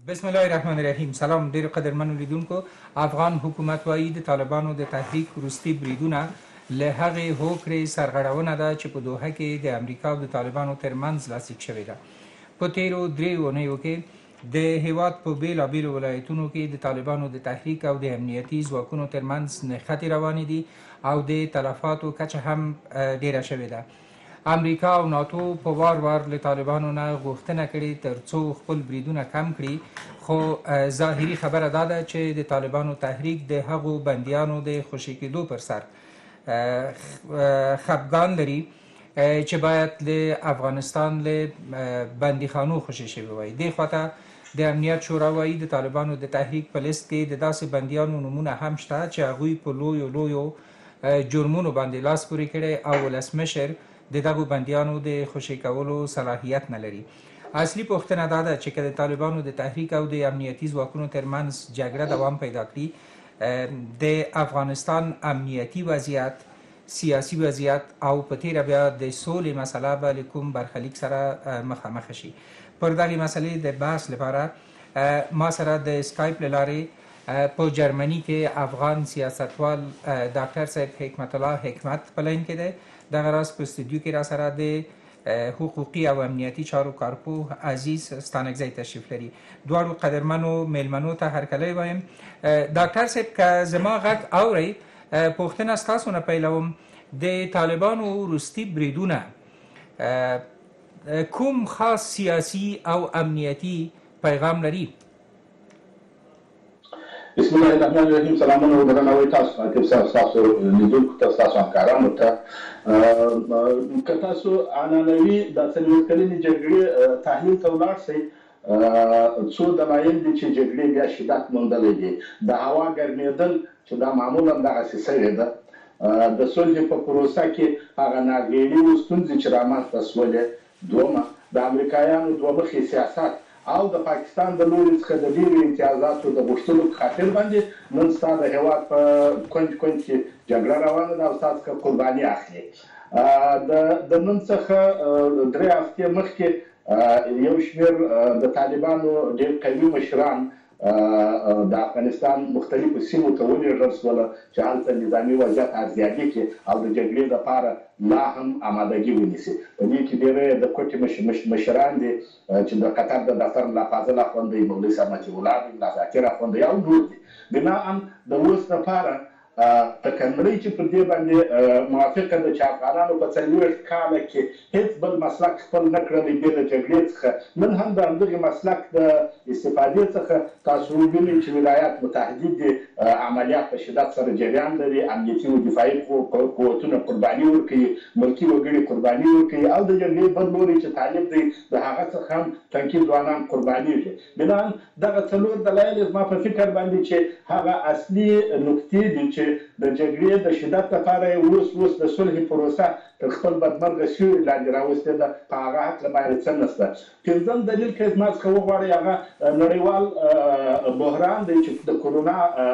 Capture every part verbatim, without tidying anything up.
بسم الله الرحمن الرحیم. سلام ډیرو قدرمنو لیدونکو. افغان حکومت وایي د طالبانو د تحریک وروستي بریدونه له هغې هوکړې سرغړونه ده چې په دوحه کې د امریکا او د طالبانو ترمنځ لاسلیک شوې ده. په تیرو درې اونیو کې د هیواد په بیلابیلو ولایتونو کې د طالبانو د تحریک او د امنیتي ځواکونو ترمنځ نښتې روانې دي او د تلفاتو کچه هم ډیره شوې ده. امریکا او ناتو په وار وار له طالبانو نه غوښتنه کړې تر څو خپل بریدونه کم کړي، خو ظاهري خبره دا ده چې د طالبانو تحریک د هغو بندیانو د خوشي کېدو پر سر خفګان لري چې باید له افغانستان له بندیخانو خوشي شوي وای. دې خواته د امنیت شورا وایي د طالبانو د تحریک په لیست کې د داسې بندیانو نومونه هم شته چې هغوی په لویو لویو جرمونو باندې لاس پورې کړی او ولسمشر د دغو بندیانو د خوشي کولو صلاحیت نه لري. اصلي پوښتنه دا ده چې که د طالبانو د تحریک او د امنیتي ځواکونو ترمنځ جګړه دوام پیدا کړي، د افغانستان امنیتي وضعیت، سیاسي وضعیت او په تیره بیا د سولې مسله به له کوم برخلیک سره مخامخ شي. پر دغې مسلې د بحث لپاره ما سره د سکایپ له لارې په جرمني کې افغان سیاستوال ډاکټر صاحب حکمت الله حکمت په لاین کې دی. دغه راز په استودیو کې را سره د حقوقي او امنیتي چارو کارپوه عزیز ستانکزی تشریف لري. دواړو قدرمنو میلمنو ته هرکلی وایم. ډاکټر صاحب که زما غږ اورئ، پوښتنه ستاسو نه پیلوم. د طالبانو وروستي بریدونه کوم خاص سیاسي او امنیتي پیغام لري؟ بسم الله الرحمن الرحیم. سلامونه او درناوی تاسو ته، تاسو لیدونکو ته، تاسو همکارانو ته. که تاسو عنعنوي د څلوېښت کلنې جګړې تحلیل ته ولاړ شئ، څو دلایل دي چې جګړې بیا شدت موندلی دی. د هوا ګرمېدل چې دا معمولا دغسې سوې ده. د صلح په پروسه کې هغه ناګېړي ستونزې چې رامنځته شولې. دومه د امریکایانو دوه مخې سیاست او د پاکستان د لوري څخه د ډېرو امتیازاتو د غوښتلو په خاطر باندې نن ستا د هېواد په کونج کونج کې جګړه روانه ده او ستا څخه قرباني اخلي. د نن څخه درې هفتې مخکې یو شمېر د طالبانو ډېر قوي مشران د افغانستان مختلفو سیمو ته ولېږل شول چې هلته نظامي وضعیت ارزیابي کړي او د جګړې لپاره لا هم آمادګي ونیسي. په دې کې ډېری د کوټې مشران دي چې د قطر د دفتر ملا فاضل اخوندی، مولوي صاحب مطیع الله دی، ملا ذاکر اخوندی او نور دي. بناء د اوس لپاره تکنړۍ چې پر دې باندې موافقه ده چې افغانانو په څلوېښت کاله کې هېڅ بل مسلک خپل نه کړلی بې له جګړې څخه. نن هم د همدغې مسلک د استفادې څخه تاسو وګورئ چې ولایات متحدین دي عملیات په شدت سره جریان لري، امنیتي او دفاعي قوتونه قرباني ورکوي، ملکي وګړي قرباني ورکوي او د جګړې بل لوری چې طالب دی د هغه څخه هم تنکي ځوانان قربانېږي. بناً دغه څلور دلایل زما په فکر باندې چې هغه اصلي نکتې دي چې د جګړې د شدت لپاره یې اوس اوس د صلح پروسه تر خپل بدمرغه سیوري لاندې راوستې ده. په هغه هکله باید څه نشته. پنځم دلیل که زما څخه وغواړئ هغه نړیوال بحران دی چې د کرونا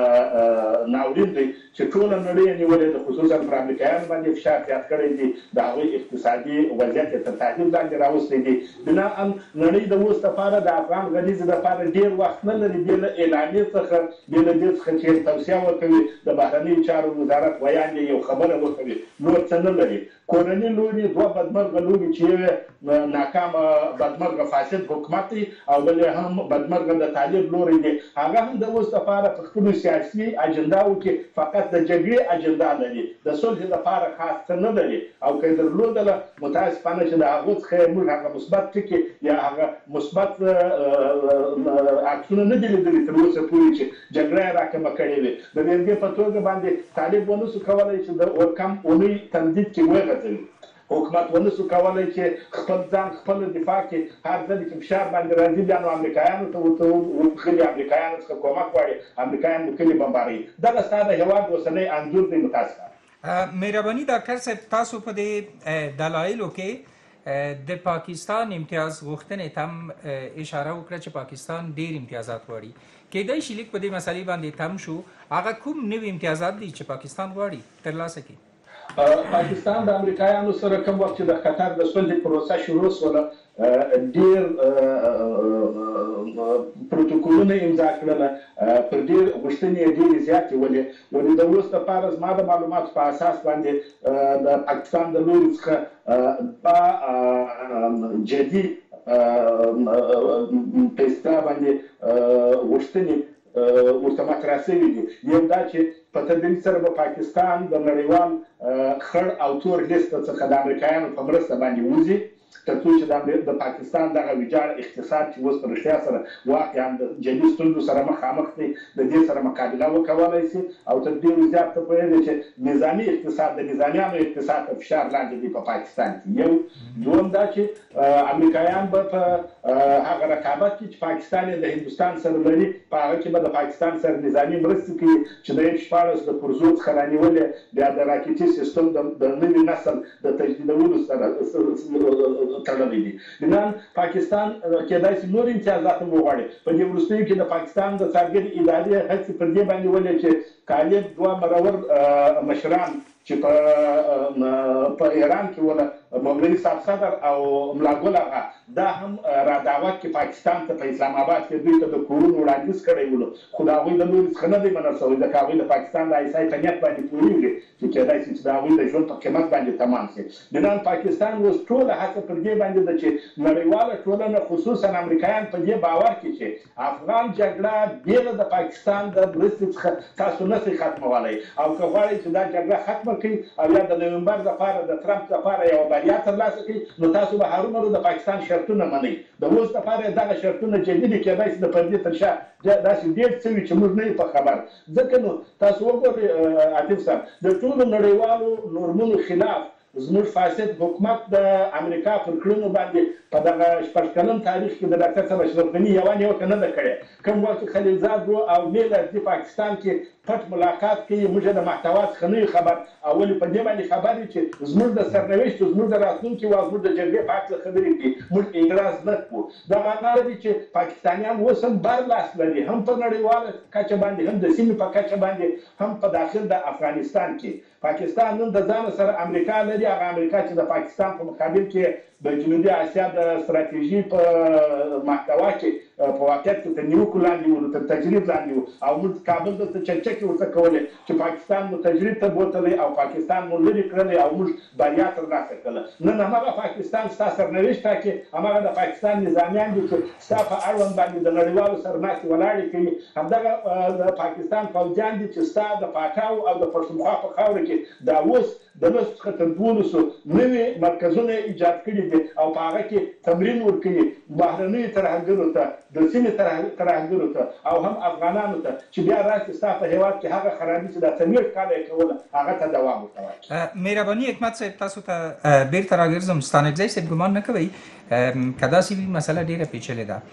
ناورین دی چې ټوله نړۍ یې نیولې ده، خصوصا پر امریکایانو باندې فشار زیات کړی دی، د هغوی اقتصادي وضعیت یې تر تعقیب لاندې راوستی دی. بناء نړۍ د اوس لپاره د افغان غلیظ لپاره ډېر وخت نه لري بې له اعلامیې څخه، بې له دې څخه چې توصیه ورکوي د بهرنیو چارو وزارت ویان یې یو خبره وکوي، نور څه نه لري. کورني لوري دوه بدمرغه لوري چې یو ناکامه بدمرغه فاسد حکومت دی او بل هم بدمرغه د طالب لوري دی. هغه هم د اوس لپاره په خپلو سیاسي اجنداو کې فقط د جګړې اجندا لري، د صلح لپاره خاص څه نه لري. او که یې درلودله متاسفانه چې د هغو څخه موږ هغه مثبت ټکي یا هغه مثبت عکسونه نه دي لیدلي تر اوسه پورې چې جګړه یې راکمه کړې وي. د بېلګې په توګه باندې طالب ونه سو کولی چې د کم اونۍ تمدید کې وغځوي. حکومت ونه سو کولی چې خپل ځان خپل دفاع کې هر ځل چې فشار باندې راځي بیا نو امریکایانو ته ورته وښلي، امریکایانو څخه کومک غواړي، امریکایان مو کلي بمباروي. دغه ستا د هېواد اوسنی انځور دی. متاسفه. مهرباني ډاکټر صاحب، تاسو په دې دلایلو کې د پاکستان امتیاز غوښتنې ته هم اشاره وکړه چې پاکستان ډېر امتیازات غواړي. کیدای شي لیک په دې مسلې باندې تم شو، هغه کوم نوي امتیازات دي چې پاکستان غواړي ترلاسه کړي؟ پاکستان د امریکایانو سره کوم وخت چې د قطر د صلح پروسه شروع شوله ډېر پروتوکولونه امضا کړل، پر ډېر غوښتنې یې ډېرې زیاتې ولې ولې د اوس لپاره زما د معلوماتو په اساس باندې د پاکستان د لوري څخه دوه جدي په اصطلاح باندې غوښتنې ورته مطرح شوي دي. یو دا چې په تدریج سره به پاکستان د نړیوال خړ او تور لیست څخه د امریکایانو په مرسته باندې وځي، تر څو چې د پاکستان دغه ویجاړ اقتصاد چې اوس په رښتیا سره واقعا د جدي ستونزو سره مخامخ دی، د دې سره مقابله وکولای شي او تر ډېرو زیات ته پوهېږي چې نظامي اقتصاد د نظامیانو اقتصاد په فشار لاندې دی په پاکستان کې. یو دوم دا چې امریکایان به په هغه رقابت کې چې پاکستان یې د هندوستان سره لري، په هغه کې به د پاکستان سره نظامي مرستې کوي چې د ایف شپاړس د پرزو څخه رانیولې، بیا د راکټي سیستم د نوي نسل د تجدیدولو سره تړلې دي. نن پاکستان کېدای شي نور امتیازات هم وغواړي. په دې وروستیو کې د پاکستان د څارګرې ادارې هڅې پر دې باندې ولې چې طالب دوه مرور مشران چې په ایران کې ونه مولوي صاحب صدر او ملا ګل اغا دا هم را دعوت کې پاکستان ته په اسلام آباد کې دوی ته د کورونو وړاندیز کړی ولو، خو د هغوی د لوري څخه نه دی منل شوی، ځکه هغوی د پاکستان د ایسای په نیت باندې پوهېږي چې کېدای شي چې د هغوی د ژوند په قیمت باندې تمام شي. د نن پاکستان اوس ټوله هڅه پر دې باندې ده چې نړیواله ټولنه خصوصا امریکایان په دې باور کړي چې افغان جګړه بېله د پاکستان د مرستې څخه تاسو نشئ ختمولی، او که غواړئ چې دا جګړه ختمه کړئ او یا د نومبر لپاره د ټرمپ لپاره یوه بریا ترلاسه کړئ، نو تاسو به هرومرو د پاکستان شرطونه منئ. د اوس لپاره دغه شرطونه جدي دي، کېدای شي د پردې تر شا داسې ډېر څه وي چې موږ نه یو په خبر. ځکه نو تاسو وګورئ عاطف صاحب، د ټولو نړیوالو نورمونو خلاف زموږ فاسد حکومت د امریکا پر کړنو باندې په دغه شپږ کلن تاریخ کې د ډاکټر صاحب اشرف غني یوه نیوکه نه ده کړې. کوم وخت چې خلیلزاد و او میله د پاکستان کې پټ ملاقات کوي، موږ د محتوا څخه نه یو خبر، او ولې په دې باندې خبر یو چې زموږ د سرنوشت او زموږ د راتلونکي او زموږ د جګړې په هکله خبرې کوي، موږ اعتراض نه کوو. دا معنی لري چې پاکستانیان اوس هم برلاس لري، هم په نړیواله کچه باندې، هم د سیمې په کچه باندې، هم په داخل د افغانستان کې. پاکستان نن د ځان سره امریکا لري، هغه امریکا چې د پاکستان په مقابل کې د جنوبي اسیا د ستراتیژي په محتوا کې په واقعیت کې تر نیوکو لاندې وو، تر تجرید لاندې وو، او موږ کابل دلته چکچکې ورته کولې چې پاکستان مو تجرید ته بوتلی او پاکستان مو لرې کړلی او موږ بریا ترلاسه کړله. نن هماغه پاکستان ستا سرنوشت ټاکي، هماغه د پاکستان نظامیان دي چې ستا په اړوند باندې د نړیوالو سره ناستې ولاړې کوي، همدغه د پاکستان پوځیان دي چې ستا د پاټاو او د پښتونخوا په خاوره کې دا اوس د لس څخه تر دولسو نوي مرکزونه ایجاد کړي دي او په هغه کې تمرین ورکوي بهرنیو ترهګرو ته، د سیمې ترهګرو ته او هم افغانانو ته چې بیا راشي ستا په هېواد کې هغه خرابي چې دا څلوېښت کاله یې کوله هغه ته دوام ورکوي. مهرباني حکمت صاحب، تاسو ته بیرته راګرځم. ستانکزی صاحب ګمان نه کوئ که داسې وي مسله ډېره پیچلې ده،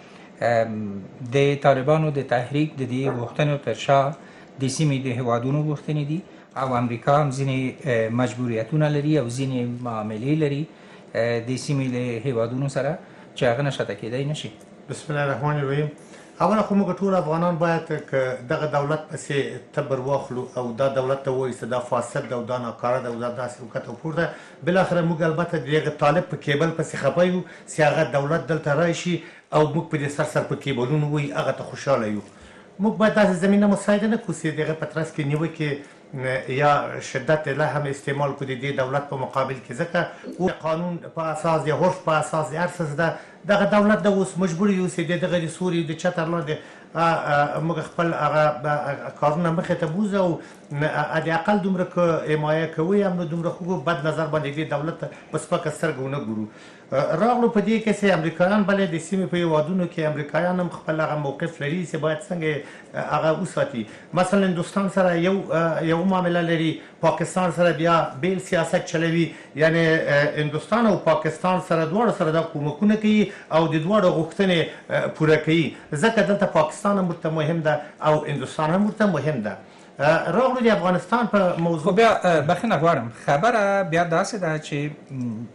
د طالبانو د تحریک د دې غوښتنو تر شا د سیمې د هېوادونو غوښتنې دي او امریکا هم ځینې مجبوریتونه لري او ځینې معاملې لري د سیمې له هېوادونو سره چې هغه نشاته کېدی نشي. بسم الله الرحمن الرحیم. اوله خو موږ ټول افغانان باید که دغه دولت پسې تبر واخلو او دا دولت ته ووایو چې دا فاسد ده او دا ناکاره ده او دا داسې وکت او پورته، بالاخره موږ البته د هغه طالب په کیبل پسې خفه یو چې هغه دولت دلته راشي او موږ په دې سر سر په کیبلونو وایي هغه ته خوشحاله یو. موږ باید داسې زمینه مساعده نه کړو چې د هغه په ترڅ کې نیوکې یا شدت له هم استعمال کړي د دولت په مقابل کې، ځکه او قانون په اساس د عرف په اساس د هر څه ده دغه دولت د اوس مجبور یو چې دغه د سوري د چتر لاندې موږ خپل هغه کارونه مخې ته بوځو او د اقل دومره که حمایه کوي هم نو دومره خو بد نظر باندې د دولت په سپکه سترګه ونه ګورو. راغلو په دې کې چې امریکایان بلې د سیمې په هېوادونو کې امریکایان هم خپل هغه موقف لري چې باید څنګه هغه وساتي. مثلا هندوستان سره یو یو معامله لري، پاکستان سره بیا بیل سیاست چلوي، یعنی هندوستان او پاکستان سره دواړو سره دا کومکونه کوي او د دواړو غوښتنې پوره کوي، ځکه دلته پاکستان هم ورته مهم ده او هندوستان هم ورته مهم ده. راغلو د افغانستان په موضوع خو بیا بخښنه غواړم، خبره بیا داسې ده چې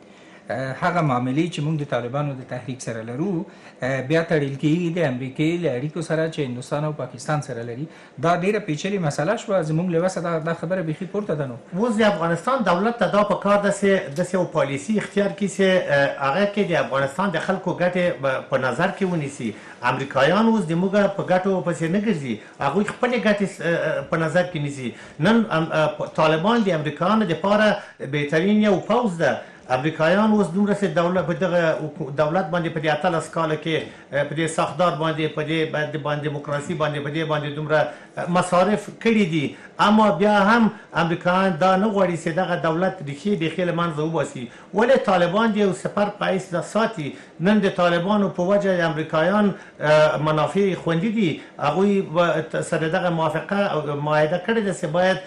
هغه معاملې چې موږ د طالبانو د تحریک سره لرو بیا تړل کېږي د امریکې له اړیکو سره چې هندوستان او پاکستان سره لري. دا ډیره پیچلې مسله شوه. زموږ له وسه دا خبره بیخي پورته ده. نو اوس د افغانستان دولت ته دا په کار ده چې داسې یو پالیسي اختیار کړي چې هغه کې د افغانستان د خلکو ګټې په نظر کې ونیسي. امریکایان اوس د موږ په ګټو پسې نه ګرځي، هغوی خپلې ګټې په نظر کې نیسي. نن طالبان د امریکایانو دپاره بهترین یو پوځ ده. امریکایان اوس دومره سي دولت په دغه دولت باندې په دې اتلس کاله کې په دې ساختار باندې په دې باندې دیموکراسي باندې په دې باندې دومره مصارف کړي دي، اما بیا هم امریکایان دا نه غواړي چې دغه دولت ریښې بیخي له منځه وباسي. ولې طالبان د یو سپر په حیث ساتي. نن د طالبانو په وجه د امریکایان منافع خوندي دي. هغوی سره دغه موافقه او معاهده کړې ده چې باید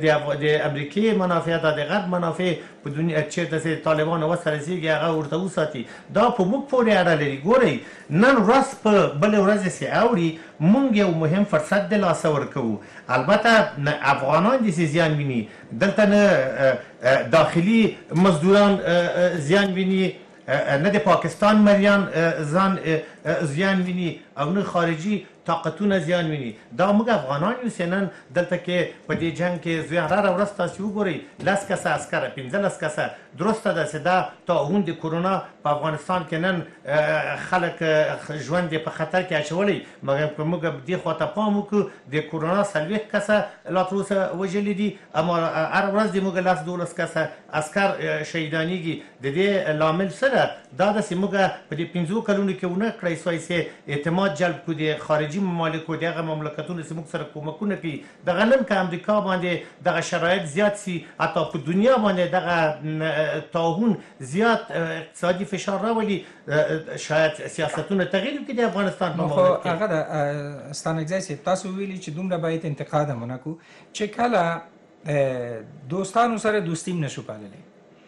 د امریکې منافع د غرب منافع په دنیا چیرته چې طالبان وسره رسېږي هغه ورته وساتي. دا په موږ پورې اړه لري. ګورئ نن ورځ په بلې ورځ چې اوري موږ یو مهم فرصت د لاسه ورکوو. البته افغانان داسې زیان ویني، دلته نه داخلي مزدوران زیان ویني، نه د پاکستان مریان ځان زیان ویني او نه خارجي طاقتونه زیان ویني. دا موږ افغانان یو چې نن دلته کې په دې جنګ کې زیان هره ورځ تاسو وګورئ لس کسه عسکره پنځلس کسه. درسته ده چې دا طاعون د کرونا په افغانستان کې نن خلک ژوند په خطر کې اچولی، مګر که موږ دې خواته پام وکړو د کرونا څلوېښت کسه لا تر اوسه وژلي دي، اما هره ورځ د موږ لس دولس کسه عسکر شهیدانېږي. د دې لامل څه ده؟ دا ده چې موږ په دې پنځو کلونو کې ونه کړی سوای چې اعتماد جلب کړو د خارجي ممالکو د هغه مملکتونو چې موږ سره کومکونه کوي. دغه نن که امریکا باندې دغه شرایط زیات سي، حتی په دنیا باندې دغه طاعون زیات اقتصادي فشار راولي، شاید سیاستونه تغییر وکړي د افغانستان په مورد کې. هغه د ستانکزی صاحب تاسو ویلي چې دومره باید انتقاد هم ونه کړو چې کله دوستانو سره دوستي هم نشو پاللی،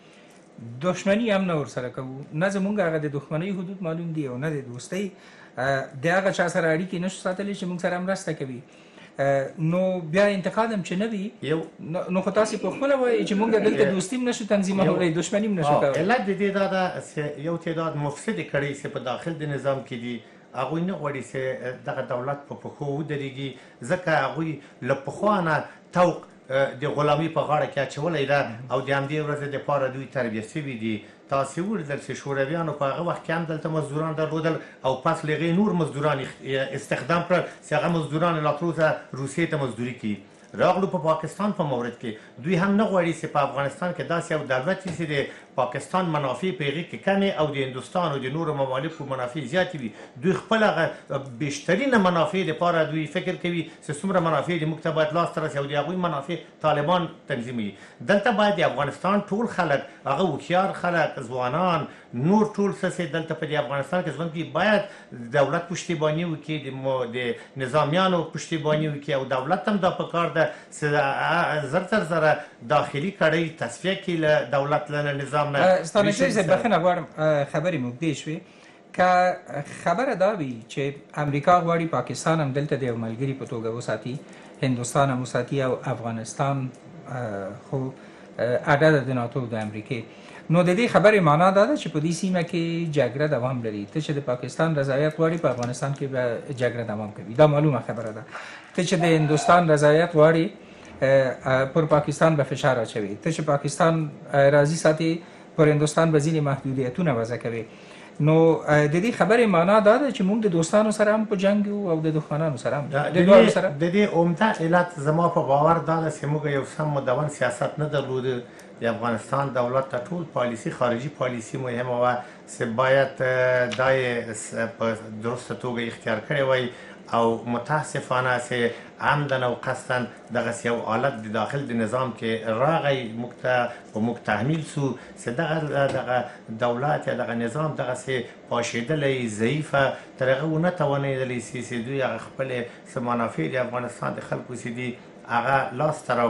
دښمني هم نه ورسره کوو. نه زموږ هغه د دښمنۍ حدود معلوم دي او نه د دوستۍ د هغه چا سره اړیکې نشو ساتلی چې موږ سره مرسته کوي. نو بیا انتقاد هم چې نه وي نو خو تاسې په خپله وایئ چې موږ دلته دوستي هم نشو تنظیمولی، دښمني هم نشو کولی. علت د دې دا ده چې یو تعداد مفسدې کړۍ چې په داخل د نظام کې دي هغوی نه غواړي چې دغه دولت په پښو ودرېږي، ځکه هغوی له پخوا نه توق د غلامي په غاړه کې اچولی ده او د همدې ورځې دپاره دوی تربیه شوي دي. تاسې ولیدل چې شورویانو په هغه وخت کې هم دلته مزدوران درلودل او پس له هغې نور مزدوران استخدام کړل چې هغه مزدوران لا تر اوسه روسیې ته مزدوري کوي. راغلو په پاکستان په مورد کې دوی هم نه غواړي چې په افغانستان کې داسې یو دولت وي چې د پاکستان منافع په هغې کې کمې او د هندوستان او د نورو ممالکو منافع زیاتې وي. دوی خپل هغه بیشترینه منافع دپاره دوی فکر کوي چې څومره منافع د موږ ته باید لاسته رسي او د هغوی منافع طالبان تنظیموي. دلته باید د افغانستان ټول خلک هغه هوښیار خلک ځوانان نور ټول څه چې دلته په دې افغانستان کې ژوند کوي باید دولت پشتیباني وکړي، د نظامیانو پشتیباني وکړي او دولت هم دا په کار ده چې زر تر زره داخلي کړۍ تصفیه کړي له دولت له نظام نه. ستانکزی صاحب بخښنه غواړم خبرې مو اوږدې شوې. که خبره دا وي چې امریکا غواړي پاکستان هم دلته د یو ملګري په توګه وساتي، هندوستان هم وساتي او افغانستان خو اډه ده د ناتو د امریکې، نو د دې خبرې معنا دا ده چې په دې سیمه کې جګړه دوام لري. ته چې د پاکستان رضایت غواړي په افغانستان کې به جګړه دوام کوي، دا معلومه خبره ده. ته چې د هندوستان رضایت غواړي پر پاکستان به فشار اچوي، ته چې پاکستان راضي ساتي پر هندوستان به ځینې محدودیتونه وضع کوي. نو د دې خبرې معنا دا ده چې موږ د دوستانو سره هم په جنګ یو او د دښمنانو سره هم. د دې عمده علت زما په باور دا ده چې موږ یو سم مدون سیاست نه درلوده. د افغانستان دولت ته ټول پالیسي خارجي پالیسي مهمه وه چې باید دا یې په درسته توګه اختیار کړی وای او متاسفانه چې عمدن او قصدن دغه یو حالت د داخل د نظام کې راغی موږ ته په موږ تحمیل سو چې دغه دغه دولت یا دغه نظام دغسې پاشېدلی ضعیفه تر هغه ونه توانېدلی چې دوی هغه خپلې څه منافع د افغانستان د خلکو چې دي هغه لاسته راوړي.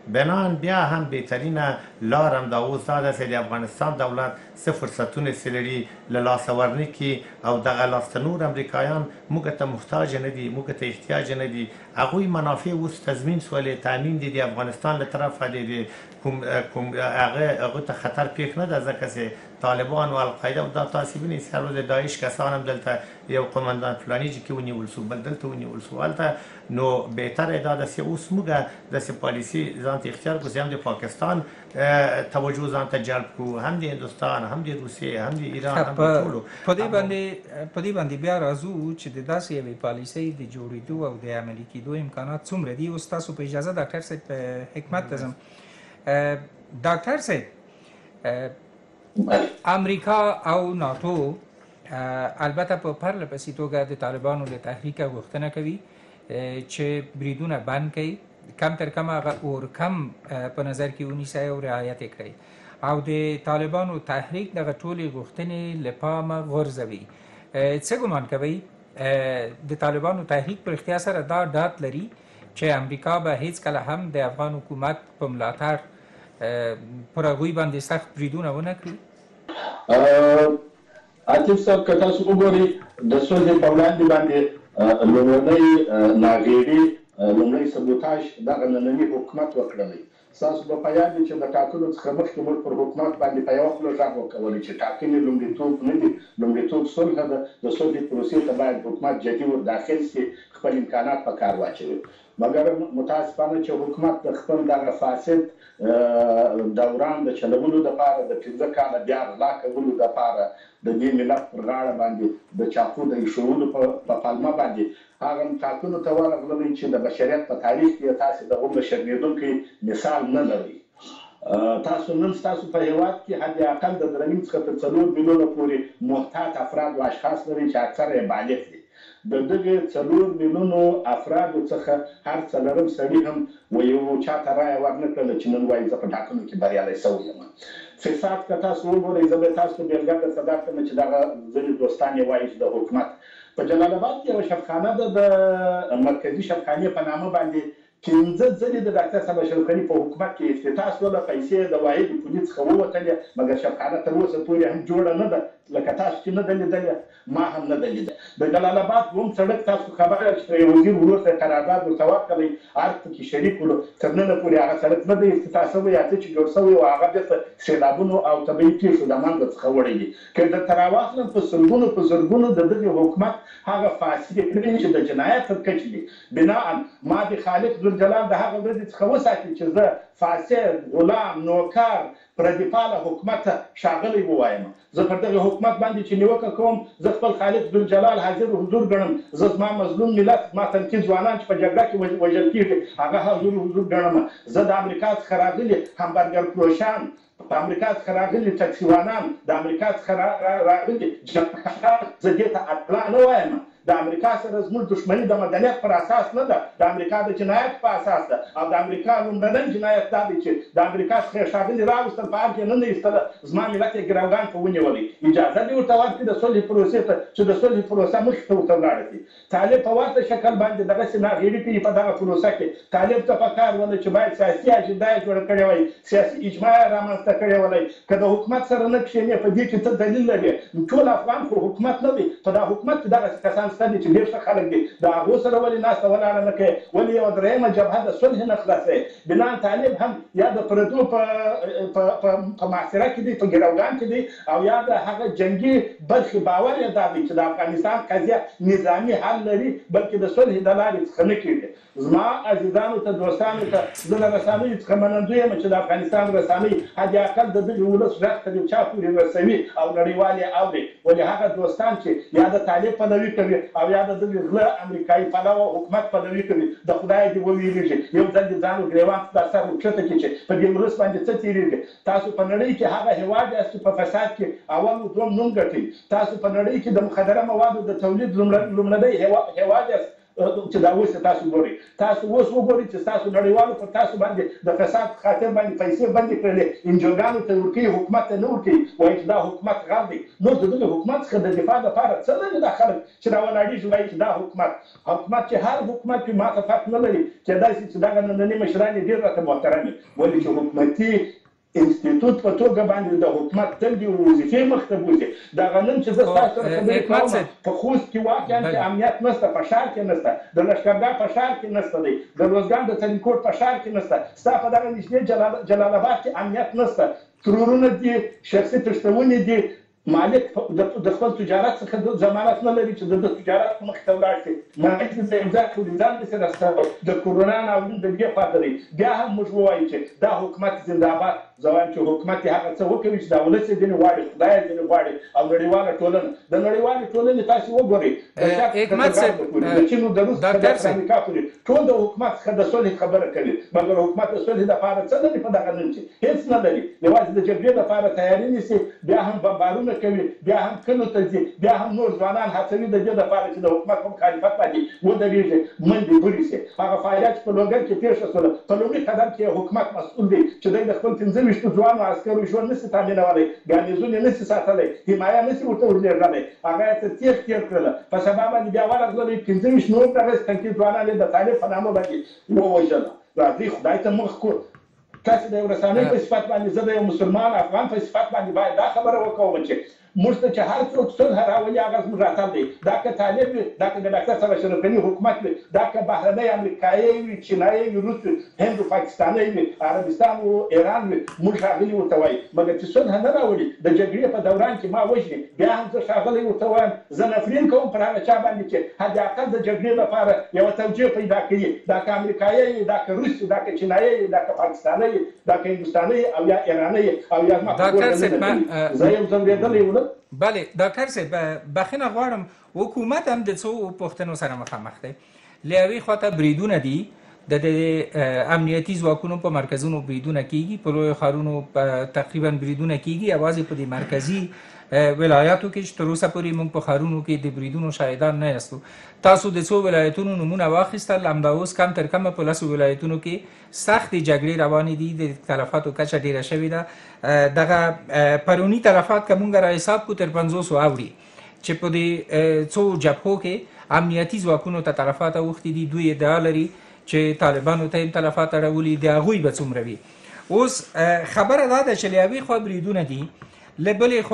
بنان بیا هم بهترینه لار هم دا اوس دا ده چې د افغانستان دولت څه فرصتونه چې لري له لاسه ورنکي او دغه لاسته نور امریکایان موږ ته محتاج نه دي، موږ ته احتیاج نه دي. هغوی منافع اوس تضمین سولې، تامین دي د افغانستان له طرفه د کوم کوم هغه هغه ته خطر پیښ نه ده، ځکه چې طالبان او القاعده او دا تاسې وینئ چې هر ورځ داعش کسان هم دلته یو قمندان فلاني چې کې ونیول شو، بل دلته ونیول شو هلته. نو بهتره دا ده چې اوس موږ داسې پالیسي ځان ته اختیار کړو چې هم د پاکستان توجه ځان ته جلب کړو، هم د هندوستان، هم د روسیې، هم د ایران، هم د ټولو. په دې باندې په دې باندې بیا راځو چې د داسې یوې پالیسۍ د جوړېدو او د عملي کېدو امکانات څومره دي. اوس تاسو په اجازه ډاکټر صاحب په حکمت ته ځم. ډاکټر صاحب، امریکا او ناتو البته په پرله پسې توګه د طالبانو له تحریکه غوښتنه کوي چې بریدونه بند کړي، کم تر کمه هغه اورکم په نظر کې ونیسئ او رعایت یې کړئ، او د طالبانو تحریک دغه ټولې غوښتنې له پامه غورځوي. څه ګمان کوئ د طالبانو تحریک په رښتیا سره دا ډاډ لري چې امریکا به هیڅکله هم د افغان حکومت په ملاتړ پر هغوی باندې سخت بریدونه ونه کړي؟ عاطف صاحب، که تاسو وګورئ د سولې په وړاندې باندې لومړنی ناغېړي لومړی سبوتاژ دغه ننني حکومت وکړلی. ستاسو به په یاد وي چې د ټاکنو څخه مخکې موږ پر حکومت باندې په یوه خوله غږ وکولی چې ټاکنې لومړیتوب نه دي، لومړیتوب صلح ده. د صلحې پروسې ته باید حکومت جدي ور داخل شي، خپل امکانات په کار واچوي. مګر متاسفانه چې حکومت د خپل دغه فاسد دوران د چلولو دپاره د پنځه کاله بیا غلا کولو دپاره د دې ملت پر غاړه باندې د چاقو د ایښولو په پلمه باندې هغه ټاکنو ته ورغللی چې د بشریت په تاریخ کې تاسې د غومره شرمېدونکی مثال نه لرئ. تاسو نن ستاسو په هېواد کې حد اقل د درې نیم څخه تر څلور میلیونه پورې محتاط افراد او اشخاص لري چې اکثره یې بالغ دي. د دغه څلور میلیونو افرادو څخه هر څلورم سړي هم ویو چاته رایه ورنه کړله چې نن وایي زه په ټاکنو کې بریالی سوی یم. فساد که تاسو وګورئ، زه به تاسو ته بېلګه درته درکړم چې دغه ځینې دوستان یې وایي چې د حکومت په جلال آباد کې یوه شفخانه ده، د مرکزي شفخانې په نامه باندې پنځه ځلې د ډاکټر صاحب اشرف غني په حکومت کې افتتاح شوله، پیسې د واحد پولي څخه ووتلې، مګر شفخانه تر اوسه پورې هم جوړه نه ده. لکه تاسو چې نه ده لیدلې، ما هم نه ده لیدلې. د جلال آباد دوم سړک تاسو خبره چې یو وزیر ورور ته قرارداد ورته ورکړی، هر پکې شریک ولو، تر ننه پورې هغه سړک نه دی افتتاح شوی، یا څه چې جوړ شوی و هغه بېرته سیلابونو او طبیعي پېښو د منځه څخه وړی دي. که درته راواخلم په سلګونو په زرګونو د دغې حکومت هغه فاسدې کړنې چې د جنایت تر کچې دي، بناء ما د خالق ذوالجلال د هغه ورځې څخه وساتي چې زه فاسد، غلام، نوکر، پردیپاله حکومت ښاغلی ووایم. زه پر دغه حکومت باندې چې نیوکه کوم، زه خپل خالق ذوالجلال حاضر حضور ګڼم. زه زما مظلوم ملت، ما تنکي ځوانان چې په جګړه کې وژل کېږي، هغه حضور حضور ګڼم. زه د امریکا څخه راغلي همبرګر فروشان، په امریکا څخه راغلي ټکسیوانان، د امریکا څخه راغلي جنګیالان، زه دې ته اطلاع نه وایم. د امریکا سره زموږ دښمني د مدنیت پر اساس نه ده، د امریکا د جنایت په اساس ده. او د امریکا لومړنی جنایت دا دی چې د امریکا څخه یې ښاغلي راوستل، په هر کې نه نه ایستله، زما ملت یې ګروګان ته ونیولی. اجازه دې ورته ورکړي د صلحې پروسې ته چې د صلحې پروسه مخکې ته ورته ولاړه کړي. طالب په ورته شکل باندې دغسې ناغېړي کوي په دغه پروسه کې. طالب ته پکار وله چې باید سیاسي اجنډا یې جوړه کړې وای، سیاسي اجماع یې رامنځته کړې ولی. که د حکومت سره نه کښېنې، په دې کې ته دلیل لرې. ټول افغان خو حکومت نه دی، په دا حکومت کې دغسې کسان شته دي چې ډېر ښه خلک دي، د هغو سره ولې ناسته ولاړه نه کوې؟ ولې یوه درېیمه جبهه د صلح نه خلاصوې؟ بنا طالب هم یا د پردو په محاصره کې دی، په ګروګان کې دی، او یا د هغه جنګي برخې باور یې دا دی چې د افغانستان قضیه نظامي حل لري، بلکې د صلح د لارې څخه نه کېږي. زما عزیزانو ته، دوستانو ته، زه له رسنیو څخه منندوی یم چې د افغانستان رسنۍ حد اقل د دغې ولس غږ ته د چا پورې رسوي او نړیوال یې اوري. ولې هغه دوستان چې یا د طالب پلوي کوي او یا د دغې غله امریکایي پلوه حکومت پلوي کوي، د خدای دې وویرېږي. یو ځل دې ځان ګریوان ته دا سر ورکښته کړي چې په دې ولس باندې څه تېرېږي. تاسو په نړۍ کې هغه هېواد یاست چې په فساد کې اول دوم نوم ګټئ. تاسو په نړۍ کې د مخدره موادو د تولید لومړنی هېواد یاست چې دا اوس تاسو ګورئ تاسو اوس وګورئ چې تاسو نړیوالو پر تاسو باندې د فساد خاطر باندې پیسې بندې کړلې انجوګانو ته ورکوي حکومت ته نه ورکوي وایي چې دا حکومت غل دی نو د دغه حکومت څخه د دفاع لپاره څه لري دا خلک چې دا ولاړېږي وایي چې دا حکومت حکومت چې هر حکومت پرې ماته فرق نه لري کېدای شي چې دغه ننني مشران یې ډېر راته محترم وي ولې چې حکومتي انسټیټوټ په توګه باندې د حکومت دندې او وظیفې مخته بوځي دغه نن چې زه ستاسو سره خبرې کوم په خوست کې واقعا چې امنیت نشته په ښار کې نشته د لښکرګاه په ښار کې نشته دی د روزګان د ترینکوټ په ښار کې نشته ستا په دغه نږدې جلال آباد کې امنیت نشته ترورونه دي شخصي تښتونې دي مالک د خپل تجارت څخه ضمانت نه لري چې د تجارت مخې ته ولاړ شي مالک د امضا کړي ځان داسې راستوي د کورونا ناورین د دې خواته دی بیا هم موږ ووایو چې دا حکومت زنده‌باد زه وایم چې حکومت یې هغه څه وکوي چې دا ولس یې ځینې غواړي خدای یې ځینې غواړي او نړیواله ټولنه د نړیوالې ټولنې تاسې وګورئ د چین او د روس څخه تر امریکا پورې ټول د حکومت څخه د صلحې خبره کوي مګر حکومت د صلحې دپاره څه لري په دغه نن چې هېڅ نه لري یوازې د جګړې دپاره تیاري نیسي بیا هم بمبارونه کوي بیا هم کلو ته ځي بیا هم نور ځوانان هڅوي د دې لپاره چې د حکومت په مخالفت باندې ودرېږي منډې بوړې شي هغه فعالیت چې په لوګر کې پېښه شوله په لومړي قدم کې حکومت مسؤل دی چې دی د خپل پنځه ویشتو ځوانو عسکرو ژوند نشي تامینولی ګارنیزون یې نشي ساتلی حمایه نشي ورته ورلېږلی هغه یې ته تېغ تېر کړله په سبا باندې بیا ورغللی پنځه ویشت نور دغسې تنکي ځوانان یې د طالب په نامه باندې ووژله راځئ خدای ته مخ کړو تاسې د یو رسنۍ په صفت باندې زه د یو مسلمان افغان په صفت باندې باید دا خبره وکړم چې موږ ته چې هر څوک صلح راولي هغه زموږ راتل دی دا که طالب وي دا که د ډاکټر صاحب اشرف غني حکومت وي دا که بهرنی امریکایي وي چینایي وي روس وي هند او پاکستاني وي عربستان او ایران وي موږ ښاغلي ورته وایي مګر چې صلح نه راولي د جګړې په دوران کې ما وژني بیا هم زه ښاغلی ورته وایم زه نفرین کوم پر هغه چا باندې چې حداقل د جګړې لپاره یوه توجیه پیدا کوي دا که امریکایي وي دا که روس وي دا که چینایي وي دا که پاکستاني وي دا که هندوستاني او یا ایرانی او یا زما زه یم ځورېدلی ولم بله ډاکټر صاحب بخښنه غواړم حکومت هم د څو پوښتنو سره مخامخ دی له یوې خواته بریدونه دي د امنیتي ځواکونو په مرکزونو بریدونه کیږي په لویو ښارونو تقریبا بریدونه کیږي یوازې په دې مرکزي ولایاتو کې چې تر اوسه پورې موږ په ښارونو کې د بریدونو شاهدان نه یاستو تاسو د څو ولایتونو نومونه واخیستل همدا اوس کم تر کمه په لسو ولایتونو کې سختې جګړې روانې دي د تلفاتو کچه ډیره شوې ده دغه پروني تلفات که موږ را حساب کړو تر پنځوسو اوړي چې په دې څو جبهو کې امنیتي ځواکونو ته تلفات اوښتي دي دوی ادعا لري چې طالبانو ته هم تلفات اړولي د هغوی به څومره وي اوس خبره دا ده چې له یوې خوا بریدونه دي له بلې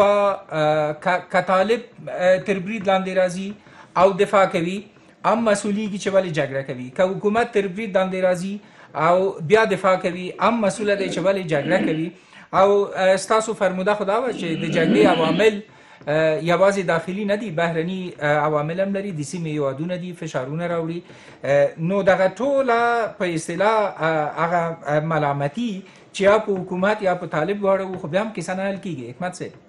خوا که طالب تر برید لاندې راځي او دفاع کوي هم مسؤلیږي چې ولې جګړه کوي که حکومت تر برید لاندې راځي او بیا دفاع کوي هم مسؤله دی چې ولې جګړه کوي او ستاسو فرموده خو دا وه چې د جګړې عوامل یوازې داخلي نه دي بهرني عوامل هم لري د سیمې هېوادونه دي فشارونه راوړي نو دغه ټوله په اصطلاح هغه ملامتي چې یا په حکومت یا په طالب واړو خو بیا هم کیسه نه حل کېږي حکمت صاحب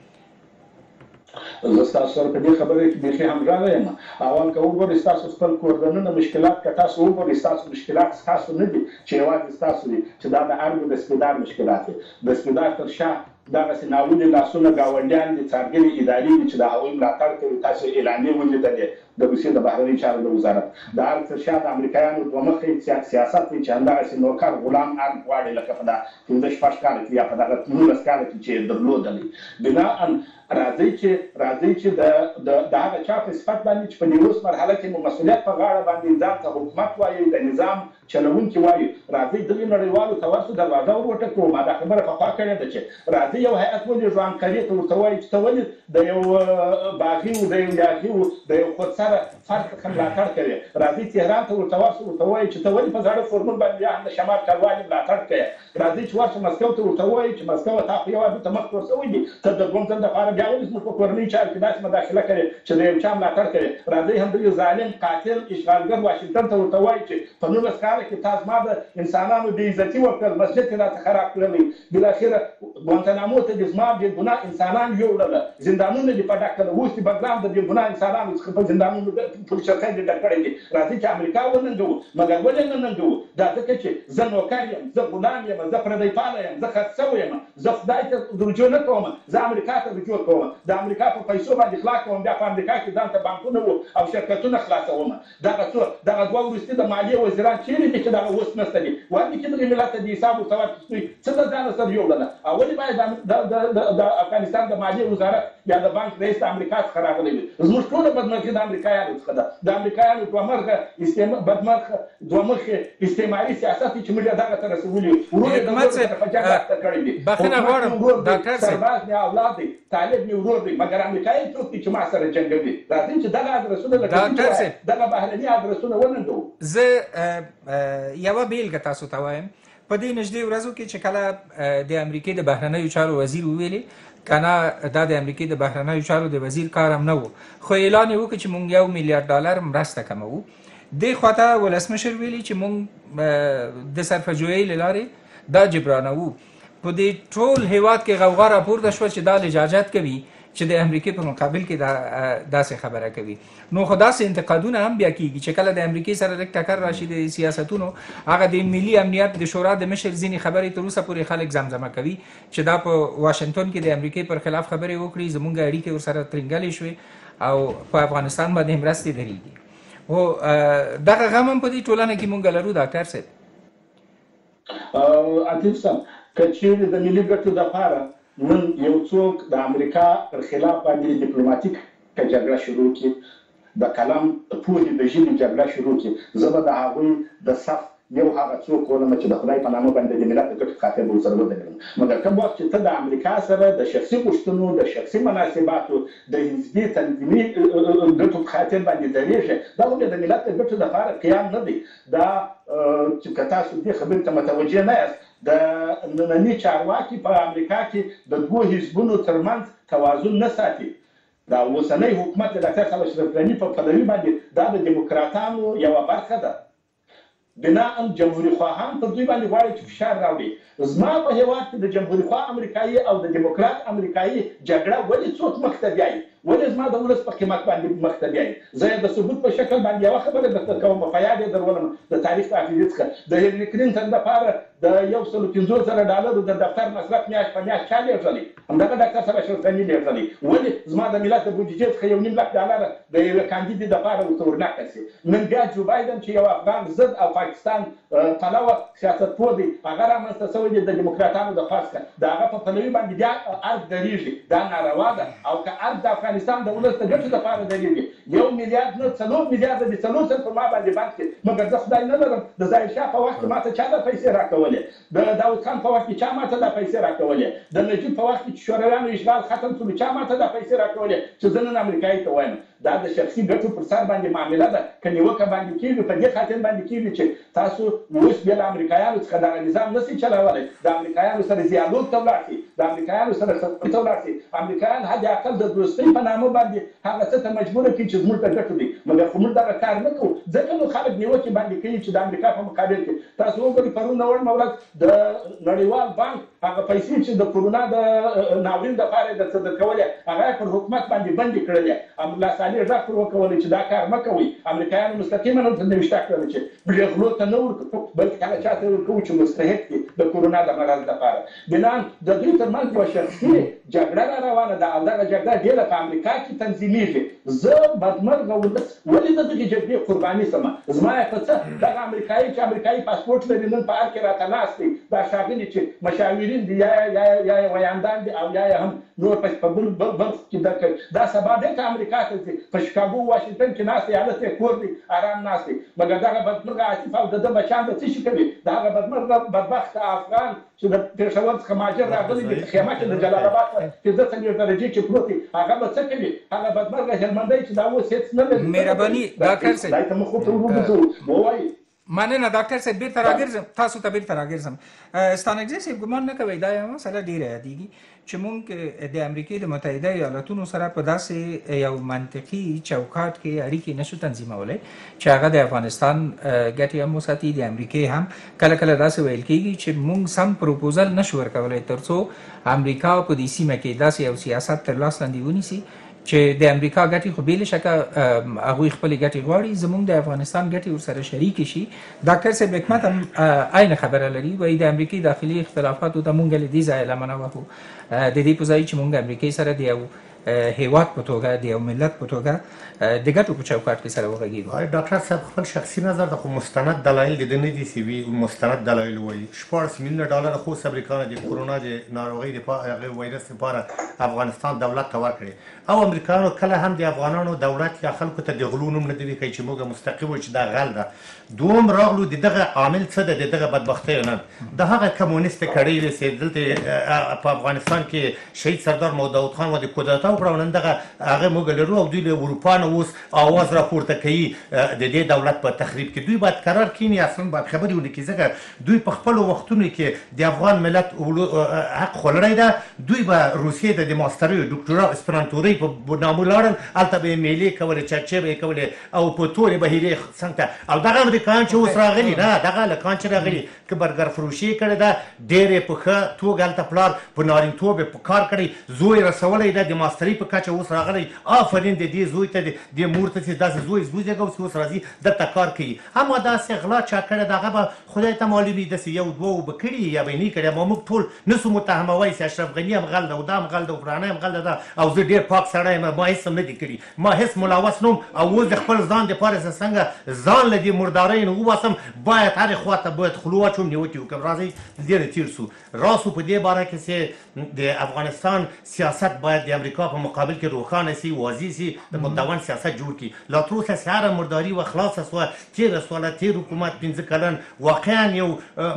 زه ستاسو سره په دې خبره کې بیخي همغږی یم اول که وګورئ ستاسو خپل کورنونه مشکلات که تاسو وګورئ ستاسو مشکلات ستاسو نه دي چې یوازې ستاسو دي چې دا د ارګو د سپیدار مشکلات دي د سپیدار تر شا دغسې ناولې لاسونه ګاونډیان دي څارګرې ادارې دي چې د هغوی ملاتړ کوي تاسو اعلامیې ولیدلې د روسیې د بهرني چارو د وزارت د ارګ تر شا د امریکایانو دوه مخی سیاست دی چې همدغسې نوکر غلام ارګ غواړي لکه په دا پنځه شپږ کاله کې یا په دغه نولس کاله کې چې یې درلودلی بناء راځئ چې راځئ چې د هغه چا په صفت باندې چې په نیوروس مرحله کې مو مسؤلیت په غاړه باندې ځان ته حکومت وایي د نظام چلوونکي وایي راځئ دغې نړیوالو ته ورسو دروازه ور وټکوو ما دا خبره پخوا کړې ده چې راځئ یو هیئت ولېږو انقرې ته ورته وایي چې ته ولې د یو باغي و د یو یاغي و د یو خودسره فرد څخه ملاتړ کوې راځئ تهران ته ورته ورسو ورته وایي چې ته ولې په زاړه فورمول باندې بیا هم د شمال ټلوالې ملاتړ کوې راځئ چې ورشه مسکو ته ورته وایي چې مسکو تا خو یو عدو ته مخ تور شوی دي ته د دوم ځل دپاره بیا ولې زموږ په کورنۍ چارو کې داسې مداخله کوې چې د یو چا ملاتړ کوې راځئ همدغه ظالم قاتل اشغالګر واشنګټن ته ورته وایي چې په نولس کاله کې تا زما د انسانانو بې عزتي وکړل مسجد یې راته خراب کړلی بالاخره ګوانتانامو ته دې زما بې ګناه انسانان یوړله زندانونه دې په ډک کړل اوس دې بګرام د بې ګناه انسانانو څخه په زندانونو قانون فرصتۍ دې ډکړی دي راځي چې امریکا وننګوو مګر ولې نه ننګوو دا ځکه چې زه نوکر یم زه غلام یم زه پردی پاله یم زه خرڅ شوی یم زه خدای ته رجوع نه کوم زه امریکا ته رجوع کوم د امریکا په پیسو باندې خلاص کوم بیا په امریکا کې ځان ته بانکونه وو او شرکتونه خلاصوم دغه څو دغه دوه وروستي د مالیې وزیران چیرې دي چې دغه اوس نشته دي وایي چې دغه ملت ته د حساب او ثواب څه د ځان سره یوړله او ولې باید د افغانستان د مالیې وزارت یا د بانک رئیس د امریکا څخه راغلی وي زموږ ټوله بدمرغي د امریکایانو څخه ده د امریکایانو دوه مرغه بدمرغه دوه مخې استعماري سیاست چې موږ دغه ته رسولي ورور یې د ورور څخه فجاعت کړی دي بخښنه غواړم ډاکټر صاحب سرباز مې اولاد دی طالب مې ورور دی مګر امریکایي څوک دي چې ما سره جنګوي راځئ چې دغه ادرسونه لکه دغه بهرني ادرسونه وننګوو زه یوه بیلګه تاسو ته وایم په دې نږدې ورځو کې چې کله د امریکې د بهرنیو چارو وزیر وویلې کنه دا د امریکې د بهرنیو چارو د وزیر کار هم نه و خو اعلان یې وکړ چې موږ یو میلیارډ ډالر مرسته کوو دې خواته ولسمشر ویلي چې موږ د صرفه‌جویۍ له لارې دا جبرانوو په دې ټول هیواد کې غوغا راپورته شوه چې دا لجاجت کوي چې د امریکې په مقابل کې دا داسې خبره کوي نو خو داسې انتقادونه هم بیا کیږي چې کله د امریکې سره لږ ټکر راشي د سیاستونو هغه د ملي امنیت د شورا د مشر ځینې خبرې تر اوسه پورې خلک زمزمه کوي چې دا په واشنګټن کې د امریکې پر خلاف خبرې وکړي زموږ اړیکې ورسره ترنګلې شوې او په افغانستان باندې مرستې درېږي هو دغه غم هم په دې ټولنه کې مونږ لرو ډاکټر صاحب عاطف صاحب که چیرې د ملي ګټو دپاره نن یو څوک د امریکا پر خلاف باندې ډیپلوماټیک جګړه شروع کړي د کلام پوهې د ژبې جګړه شروع کړي زه به د هغوی د صف یو هغه څوک ولم چې د خدای په نامه باندې د ملت د ګټو خاطر به ورسره ودرېږم مګر کوم وخت چې ته د امریکا سره د شخصي غوښتنو د شخصي مناسباتو د حزبي تنظیمي ګټو په خاطر باندې درېږې دا ولې د ملت د ګټو لپاره قیام نه دی دا چې که تاسو دې خبرې ته متوجه نه یاست د ننني چارواکي په امریکا کې د دوو حزبونو ترمنځ توازن نه ساتي دا اوسنی حکومت د ډاکټر صاحب اشرف غني په پلوي باندې دا د دیموکراتانو یوه برخه ده بناء جمهوری خواهان پر دوی باندې غواړي چې فشار راوړي زما په هیواد کې د جمهوری خواه امریکایي او د دیموکرات امریکایي جګړه ولې څوک مخ ته بیایي ولې زما د ولس په قیمت باندې مخ ته بیایي زه یې د ثبوت په شکل باندې یوه خبره درته کوم په یاد یې درولم د تاریخ په حافظې څخه د هیلري کلینټن دپاره د یو سلو پنځوس زره ډالرو د دفتر مصرف میاشت په میاشت چا لېږلی همدغه ډاکټر صاحب اشرف غني لېږلی ولې زما د ملت د بودیجې څخه یو نیم لک ډالره د یوې کاندیدې دپاره ورته ورنقل شي نن بیا جو بایدن چې یو افغان ضد او پاکستان پلوه سیاستپوه دی هغه رامنځته شوی دی د دیموکراتانو د خوا څخه د هغه په پلوي باندې بیا ارګ درېږي دا ناروا ده او که ارګ د افغانستان د ولس د ګټو لپاره درېږي یو میلیارډ نه څلور میلیارډه د څلور سل په ما باندې بند کړي مګر زه خدای نه لرم د ظاهرشاه په وخت کې ما ته چا دا پیسې راکولې د داود خان په وخت کې چا ما ته دا پیسې راکولې د نجیب په وخت کې چې شورویانو اشغال ختم شو چا ما ته دا پیسې راکولې چې زه نن امریکایي ته وایم دا د شخصي ګټو پر سر باندې معامله ده که نیوکه باندې کېږي په دې خاطر باندې کېږي چې تاسو اوس بیا له امریکایانو څخه دغه نظام نشئ چلولی د امریکایانو سره زیالوب ته ولاړ شئ د امریکایانو سره سفر ته ولاړ شئ امریکایان حد اقل د دوستۍ په نامه باندې هغه څه ته مجبوره کړي چې زموږ د ګټو دی مګر خو موږ دغه کار نه کوو ځکه نو خلک نیوکې باندې کوي چې د امریکا په مقابل کې تاسو وګورئ پرون وړمه ورځ د نړیوال بانک هغه پیسې چې د کورونا د ناورین دپاره یې درته درکولې هغه یې پر حکومت باندې بندې کړلې امرالله صالح غږ پر وکولی چې دا کار مه کوئ امریکایانو مستقیما ورته نوشته کړله چې غلو ته نه ورکوو بلکې هغه چا ته ورکوو چې مستحق دي د کورونا د مرض دپاره بنان د دوی ترمنځ یوه شخصي جګړه را روانه ده او دغه جګړه ډېره په امریکا کې تنظیمیږي زه بدمرغه ولس ولې د دغې جګړې قرباني شمه زما یې په څه دغه امریکایي چې امریکایي پاسپورټ لري نن په هر کې راته ناست دی دا ښاغلي چې مشاورین دي یا یا یې ویاندان دي او یا یې هم نور په بل بلخ کې دا کوي دا سبا بېرته امریکا ته ځي په شکاګو واشنګټن کې ناست دی هلته یې کور دی ارام ناست دی مګر دغه بدمرغه عاطف او د ده بچیان به څه شي کوي د هغه بدمرغه بدبخته افغان چې د پېښور څخه مهاجر راغلی دی په خیمه کې د جلال آباد په پنځه څلوېښت درجې کې پروت دی هغه به څه کوي هغه بدمرغه هلمندی چې دا اوس هېڅ نه لري مهرباني ډاکټر صاحب خدای ته مخ ورته وګورځو ووایي مننه ډاکټر صاحب بیرته راګرځم تاسو ته بیرته راګرځم ستانکزی صاحب ګمان نه کوئ دا یوه مسله ډېره یادېږي چې موږ د امریکې د متحده ایالتونو سره په داسې یو منطقي چوکاټ کې اړیکې نشو تنظیمولی چې هغه د افغانستان ګټې هم وساتي د امریکې هم کله کله داسې ویل کېږي چې موږ سم پروپوزل نشو ورکولی تر څو امریکا په دې سیمه کې داسې یو سیاست تر لاس لاندې ونیسي چې د امریکا ګټې خو بې له شکه هغوی خپلې ګټې غواړي، زموږ د افغانستان ګټې ورسره شریکې شي. ډاکټر صاحب حکمت هم عین خبره لري، وایي د امریکې داخلي اختلافاتو ته مونږ له دې ځایه لمنه وهو، د دې په ځای چې مونږ امریکې سره د یو هیواد په توګه د یو ملت په توګه د ګټو په چوکاټ کې سره وغږېږو. ډاکټر صاحب خپل شخصي نظر د خو مستند دلایل د دې نه دي چې وي مستند دلایل وایي شپاړس میلیونه ډالر خو امریکا د کورونا د ناروغۍ د هغه وایرس لپاره افغانستان دولت ته ورکړي، او امریکایانو کله هم د افغانانو دولت یا خلکو ته د غلو نوم نه دی ورکړی چې موږ مستقیم وایو چې دا غل ده. دوم راغلو د دغه عامل څه ده د دغه بدبختۍ نن د هغه کمونیست کړۍ دی چې دلته په افغانستان کې شهید سردار محمد داود خان باندې کودتا وکړه، نن دغه هغه موږ لرو او دوی له اروپا نه اوس اواز راپورته کوي د دې دولت په تخریب کې. دوی باید قرار کینی اصلا باید خبرې ونه کړي، ځکه دوی په خپلو وختونو کې د افغان ملت حق خوړلی ده. دوی به روسیې ته د ماسترۍ ډاکټورا اسپرانتورۍ په نامه لاړل، هلته به یې میلې کولې، چرچې به یې کولې او په تورې بهیرې څنګ ته. او دغه امریکایان چې اوس راغلي نه دغه هلکان چې راغلي که برګر فروشي یې کړې ده، ډېر یې په ښه توګه هلته پلار په نارینتوب یې په کار کړی، زوی یې رسولی ده د ماسترۍ په کچه اوس راغلی. آفرین د دې زوی ته د مور ته چې داسې زوی زوی زېږو چې اوس راځي دلته کار کوي. اما داسې غلا چا کړې ده هغه به خدای ته معلوم وي، داسې یو دوه به کړي یا به یې نه کړي. اما موږ ټول نسو متهموی چې اشرف غني هم غل ده او دا هم غل ده او فلانی هم غل ده او زه ډېر پاک سړی یم، ما هېڅ هم نه دي کړي، ما هېڅ ملوث نه وم. او اوس د خپل ځان دپاره چې څنګه ځان له دې مردارۍ نه وباسم، باید هرې خوا ته باید خلو واچوم، نیوکې وکړم. راځئ دې نه تېر سو راسو په دې باره کې چې د افغانستان سیاست باید د امریکا په مقابل کې روښانه سي، واضح سي، د مدون سیاست جوړ کړي. لا تر اوسه چې هره مرداري و خلاصه سوه، تېره سوله، تېر حکومت پنځه کلن واقعا یو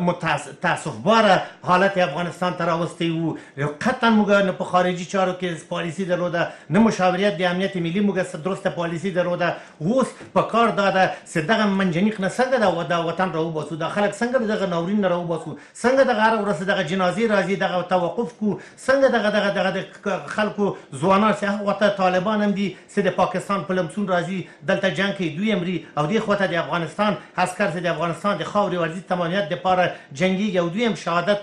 تاسف باره حالت افغانستان ته راوستی و. قطعا موږ نه په خارجي چارو کې پالیسي درلوده، نه مشاوریت د امنیت ملي موږ درسته پالیسي درلوده. اوس په کار دا ده چې دغه منجنیق نه څنګه د وطن راوباسو، دا خلک څنګه دغه ناورین نه راوباسو، څنګه دغه هره ورځ دغه جنازې راځي دغه توقف کو، څنګه دغه دغه دغه د خلکو ځوانان چې هغه ته طالبان هم دي چې د پاکستان په لمسون راځي دلته جنګ کوي، دوی مري، او دې خوا ته د افغانستان عسکر چې د افغانستان د خاورې ورځي تمامیت دپاره جنګېږي او دوی هم شهادت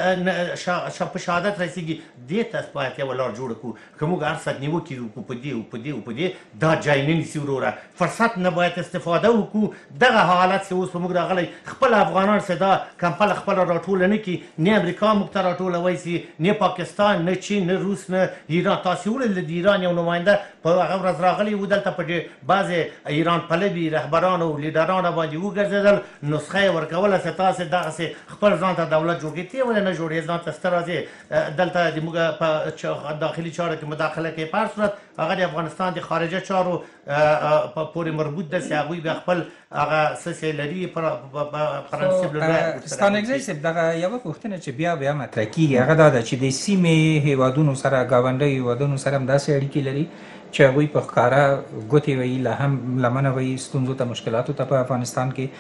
په شهادت رسېږي. دې ته باید یوه لار جوړه کړو. که موږ هر څه نیوکې وکړو په دې او په دې او په دې، دا جای نه نیسي وروره. فرصت نه باید استفاده وکړو. دغه حالت چې اوس په موږ راغلی، خپل افغانان چې دا کمپله خپله راټوله نه کړي، نه امریکا موږ ته راټولوی سي، نه پاکستان، نه چین، نه روس، نه ایران. تاسې ولیدل د ایران یو نماینده په هغه ورځ راغلی و دلته په بعضې ایران پلوي رهبرانو او لیډرانو باندې وګرځېدل، نسخه یې ورکوله چې تاسې دغسې خپل ځان ته دولت جوړ کړي. ته یې ولې نه جوړې ځان ته ته راځې دلته د موږ په داخلي چارو کې مداخله کوي. په هر صورت هغه د افغانستان د خارجه چارو پورې مربوط ده چې هغوی بیا خپل هغه څه چې لري پرنسپ لري. ستانکزی صاحب دغه یوه پوښتنه چې بیا بیا مطرح کېږي هغه دا ده چې د سیمې هیوادونو سره ګاونډیو هیوادونو سره هم داسې اړیکې لري چې هغوی په ښکاره ګوتې وهي، لا هم لمنه وهي ستونزو ته مشکلاتو ته په افغانستان کې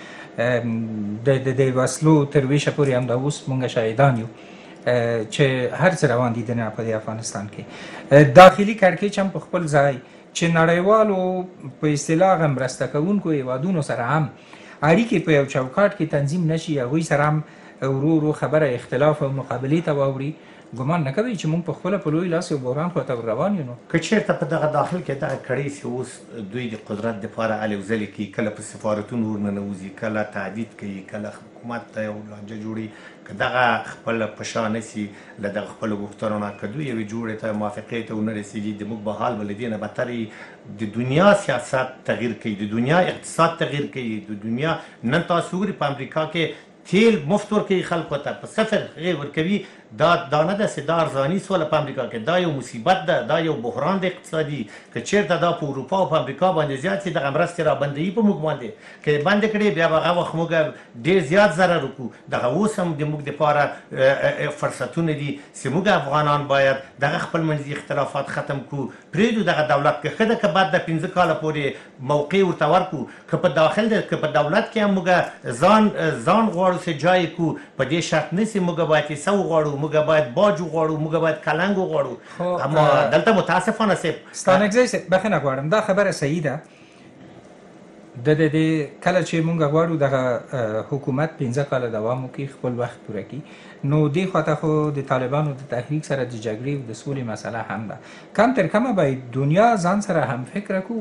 د وسلو تر ویشه پورې همدا اوس مونږ شاهدان یو چې هر څه روان دي دنیا په افغانستان کې. داخلي کړکېچ هم په خپل ځای چې نړیوالو په اصطلاح مرسته کوونکو هیوادونو سره هم اړیکې په یو چوکاټ کې تنظیم نشي، هغوی سره هم ورو ورو خبره اختلاف او مقابلې ته واوړي. ګمان نه کوي چې موږ په خپله په لوی لاس یو بحران خواته روان یو. نو که چېرته په دغه داخل کې دغه کړۍ چې اوس دوی د قدرت دپاره هلې ځلې کوي، کله په سفارتونو ورننوځي، کله تهدید کوي، کله حکومت ته یو لانجه جوړي، که دغه خپله په شا نه سي له دغه خپلو غوښتنو نه، که دوی یوې جوړې ته موافقې ته ونه رسېږي، د موږ به حال به له دې نه بدتر د دنیا سیاست تغییر کوي، د دنیا اقتصاد تغییر کوي، د دنیا نن تاسو وګورئ په امریکا کې تیل مفت ورکوي خلکو ته، په صفر هغې ورکوي. دا دا نه ده چې دا ارزاني سوله په امریکا کې، دا یو مصیبت ده، دا یو بحران دی اقتصادي. که چېرته دا په اروپا او په امریکا باندې زیات شي، دغه مرستې را بندوي په موږ باندې، که یې بندې کړې بیا به هغه وخت موږ ډېر زیات ضرر وکړو. دغه اوس هم د موږ دپاره فرصتونه دي چې موږ افغانان باید دغه خپل منځي اختلافات ختم کړو، پرېږدو دغه دولت که ښه ده که بد ده، پنځه کاله پورې موقع ورته ورکړو. که په داخل ده که په دولت کې هم موږ ځان ځان غواړو چې جای کړو، په دې شرط نه چې موږ باید حصه وغواړو، موږ باید باج وغواړو، موږ باید کلنګ وغواړو. اما دلته متاسفانه صاحب ستانکزی صاحب بخښنه غواړم، دا خبره صحیح ده. د دې کله چې مونږ غواړو دغه حکومت پنځه کاله دوام وکړي خپل وخت پوره کړي نو دې خواته خو د طالبانو د تحریک سره د جګړې او د سولې مسله هم ده. کم تر کمه باید دنیا ځان سره هم فکر کو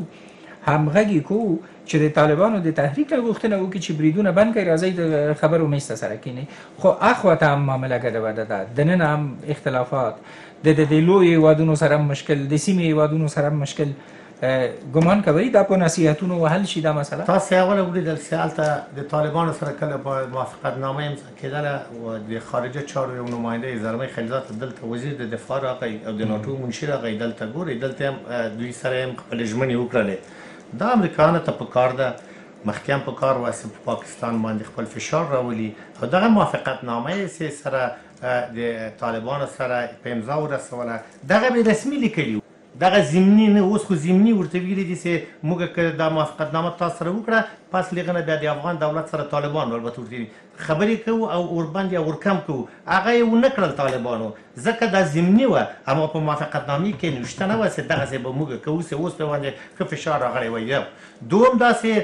همغږي کو چې د طالبانو د تحریک غوښتنه وکړي چې بریدونه بند کړي راځي د خبرو میسته سره کینی خو اخواته هم معامله ګډوډه ده دننه هم اختلافات د د لوی هیوادونو سره مشکل د سیمې هیوادونو سره مشکل ګمان کوي دا په نصیحتونو وحل شي دا مسله. تاسو اوله ولیدل چې هلته د طالبانو سره کله په موافقتنامه امضا کېدله او د خارجه چارو یو نماینده زلمه خلیلزاد دلته وزیر د دفاع راغی او د ناټو منشي راغی دلته ګوري دلته هم دوی سره هم خپل ژمنې وکړلې. دا امریکایانو ته په کار ده مخکې هم په کار وه چې په پاکستان باندې خپل فشار راولي او دغه موافقتنامه یې سره د طالبانو سره په امضا ورسوله دغه به رسمي لیکلي دغه ضمني نه اوس خو ضمني ورته ویلي دي چې موږ که دا موافقتنامه تاسو سره وکړه پس له هغه نه بیا د افغان دولت سره طالبان البته ورته خبرې کوو او ورباندې ورکم کوو هغه یې ونه کړل طالبانو ځکه دا ضمني وه اما په موافقتنامې کې نوشته نه وه چې دغسې به موږ کوو چې اوس په باندې ښه فشار راغلی وی. یو دوم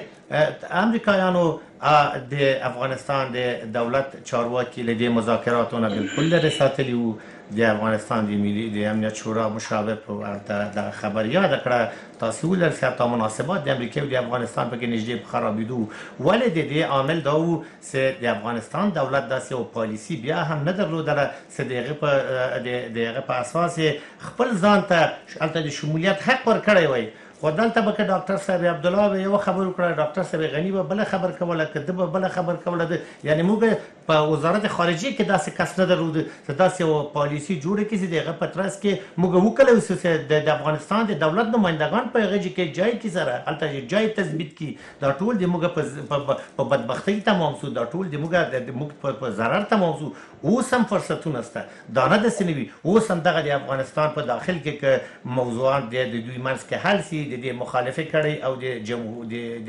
داسې امریکایانو د افغانستان د دولت چارواکي له دې مذاکراتو نه بالکل لرې ساتلي وو. د افغانستان د ملي د امنیت شورا مشاور په دغه خبر یاده کړه تاسو ولر چې حتی مناسبات د امریکا او د افغانستان په کې نږدې په خرابېدو ولې د دې عامل دا و چې د افغانستان دولت داسې یو پالیسي بیا هم نه درلودله چې د هغې په د هغه په اساس خپل ځان ته هلته د شمولیت حق ورکړی وی. خو دلته به که ډاکټر صاحب عبدالله به یوه خبر وکړه ډاکټر صاحب غني به بله خبر کوله که ده به بله خبر کوله ده یعنې موږ په وزارت خارجه کې داسې کس نه درلوده چې داسې یوه پالیسي جوړه کړي چې د هغه په ترڅ کې موږ وکړی اوسو چې د افغانستان د دولت نمایندګان په هغه کې جای کې سره هلته جای تثبیت کړي دا ټول د موږ په بدبختۍ تمام سو دا ټول د موږ په ضرر تمام سو. اوس هم فرصتونه شته دا نه داسې نه وي اوس هم دغه د افغانستان په داخل کې که موضوعات د دوی منځ کې حل سي د دې مخالفت کړی او د جمهور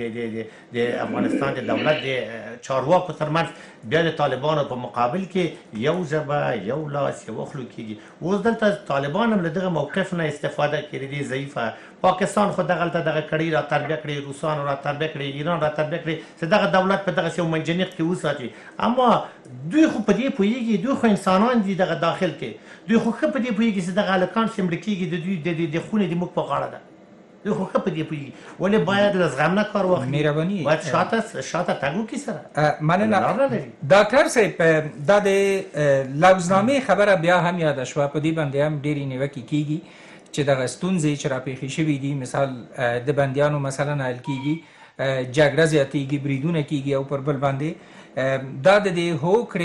د د افغانستان د دولت د چارواکو ترمنځ بیا د طالبانو په مقابل کې یو ژبه یو لاس یو خوله کېږي. اوس دلته طالبان هم له دغه موقف نه استفاده کړې دي ضعیفه. پاکستان خو دغلته دغه کړي را تربیه کړي روسانو را تربیه کړي ایران را تربیه کړي چې دغه دولت په دغسې یو منجنیق کې وساتي اما دوی خو په دې پوهېږي دوی خو انسانان دي دغه داخل کې دوی خو ښه په دې پوهېږي چې دغه هلکان چې مړه کېږي د دوی د خونې د موږ په غاړه ده دوی خو ښه په دې پوهېږي ولې باید له زغم نه کار واخلي مهرباني باید شاته شاته تګ وکړي سره مننه. ډاکټر صاحب دا د لوزنامې خبره بیا هم یاده شوه په دې باندې هم ډېرې نیوکې کېږي چې دغه ستونزې چې راپېښې شوي دي مثال د بندیانو مثلا حل کېږي جګړه زیاتېږي بریدونه کېږي او پر بل باندې دا د دې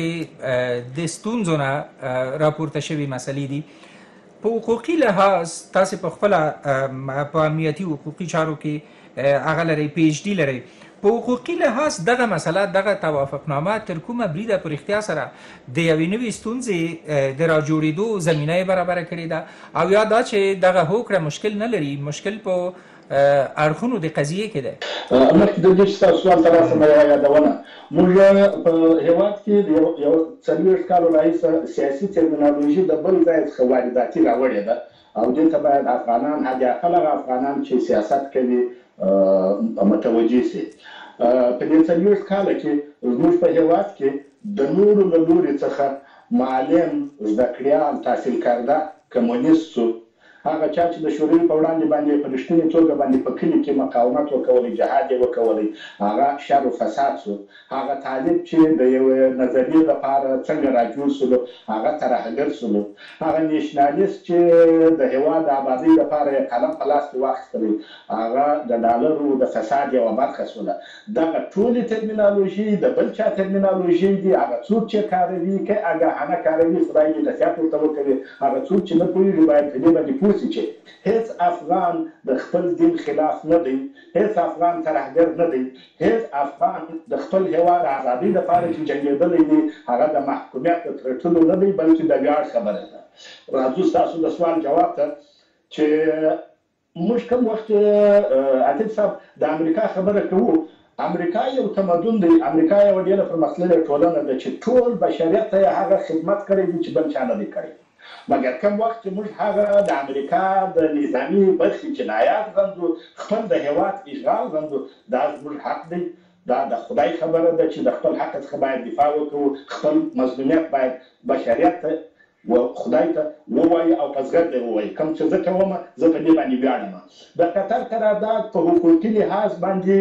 هوکړې د ستونزو نه راپورته شوي مسلې دي. په حقوقي لحاظ تاسو په خپل په امنیتي حقوقي چارو کې هغه لري پی ایچ ډي لري په حقوقي لحاظ دغه مسله دغه توافقنامه تر کومه بریده پر اختیار سره د یوې نوې ستونزې د راجوړېدو زمینه یې برابره کړې ده او یا دا چې دغه هوکړه مشکل نه لري مشکل په اړخونو د قضیې کې ده. مخکې د دې چې تاسو سوال ته راسم یوه یادونه موږ په هېواد کې یو څلوېښت کالو راهیسه سیاسي ترمینالوژي د بل ځای څخه وارداتي راوړې ده او دې ته باید افغانان حداقل هغه افغانان چې سیاست کوي متوجه سي. په دې څلوېښت کاله کې زموږ په هېواد کې د نورو له لوري څخه معلم زده کړیال تحصیل کرده کمونیست سو هغه چا چې د شوروي په وړاندې باندې په رښتینې توګه باندې په کلي کې مقاومت وکولی جهاد یې وکولی هغه شر و فساد سو هغه طالب چې د یوې نظریې لپاره څنګه راجوړ سولو هغه ترهګر سولو هغه نیشنالیست چې د هېواد د ابادۍ لپاره یې قلم په لاس کې واخیستلی هغه د ډالرو د فساد یوه برخه سوله. دغه ټولې ترمینالوژي د بل چا ترمینالوژي دي هغه څوک چې کاروي که آګاهانه کاروي خدای دې نصیحت ورته وکړي هغه څوک چې نه پوهېږي باید په دې باندې چې هیڅ افغان د خپل دین خلاف نه دی هیڅ افغان ترهګر نه دی هیڅ افغان د خپل هېواد ازادۍ لپاره چې جنګېدلی دی هغه د محکومیت د ترټلو نه دی بلکې د ویاړ خبره ده. راځو ستاسو د سوال جواب ته چې موږ کوم وخت عتیق صاحب د امریکا خبره کوو امریکا یو تمدن دی امریکا یو ډېره پرمختللې ټولنه ده چې ټول بشریت ته یې هغه خدمت کړی دی چې بل چا نه دی کړی مګر کوم وخت چې موږ هغه د امریکا د نظامي برخې جنایات غندو، خپل د هېواد اشغال غندو، دا زموږ حق دی. دا د خدای خبره ده چې د خپل حق څخه باید دفاع وکړو، خپل مظلومیت باید بشریت ته و خدای ته ووایي او په زغرده یې ووایي. کوم چې زه کوم زه په دې باندې ویاړم. د قطر قرارداد په حقوقي لحاظ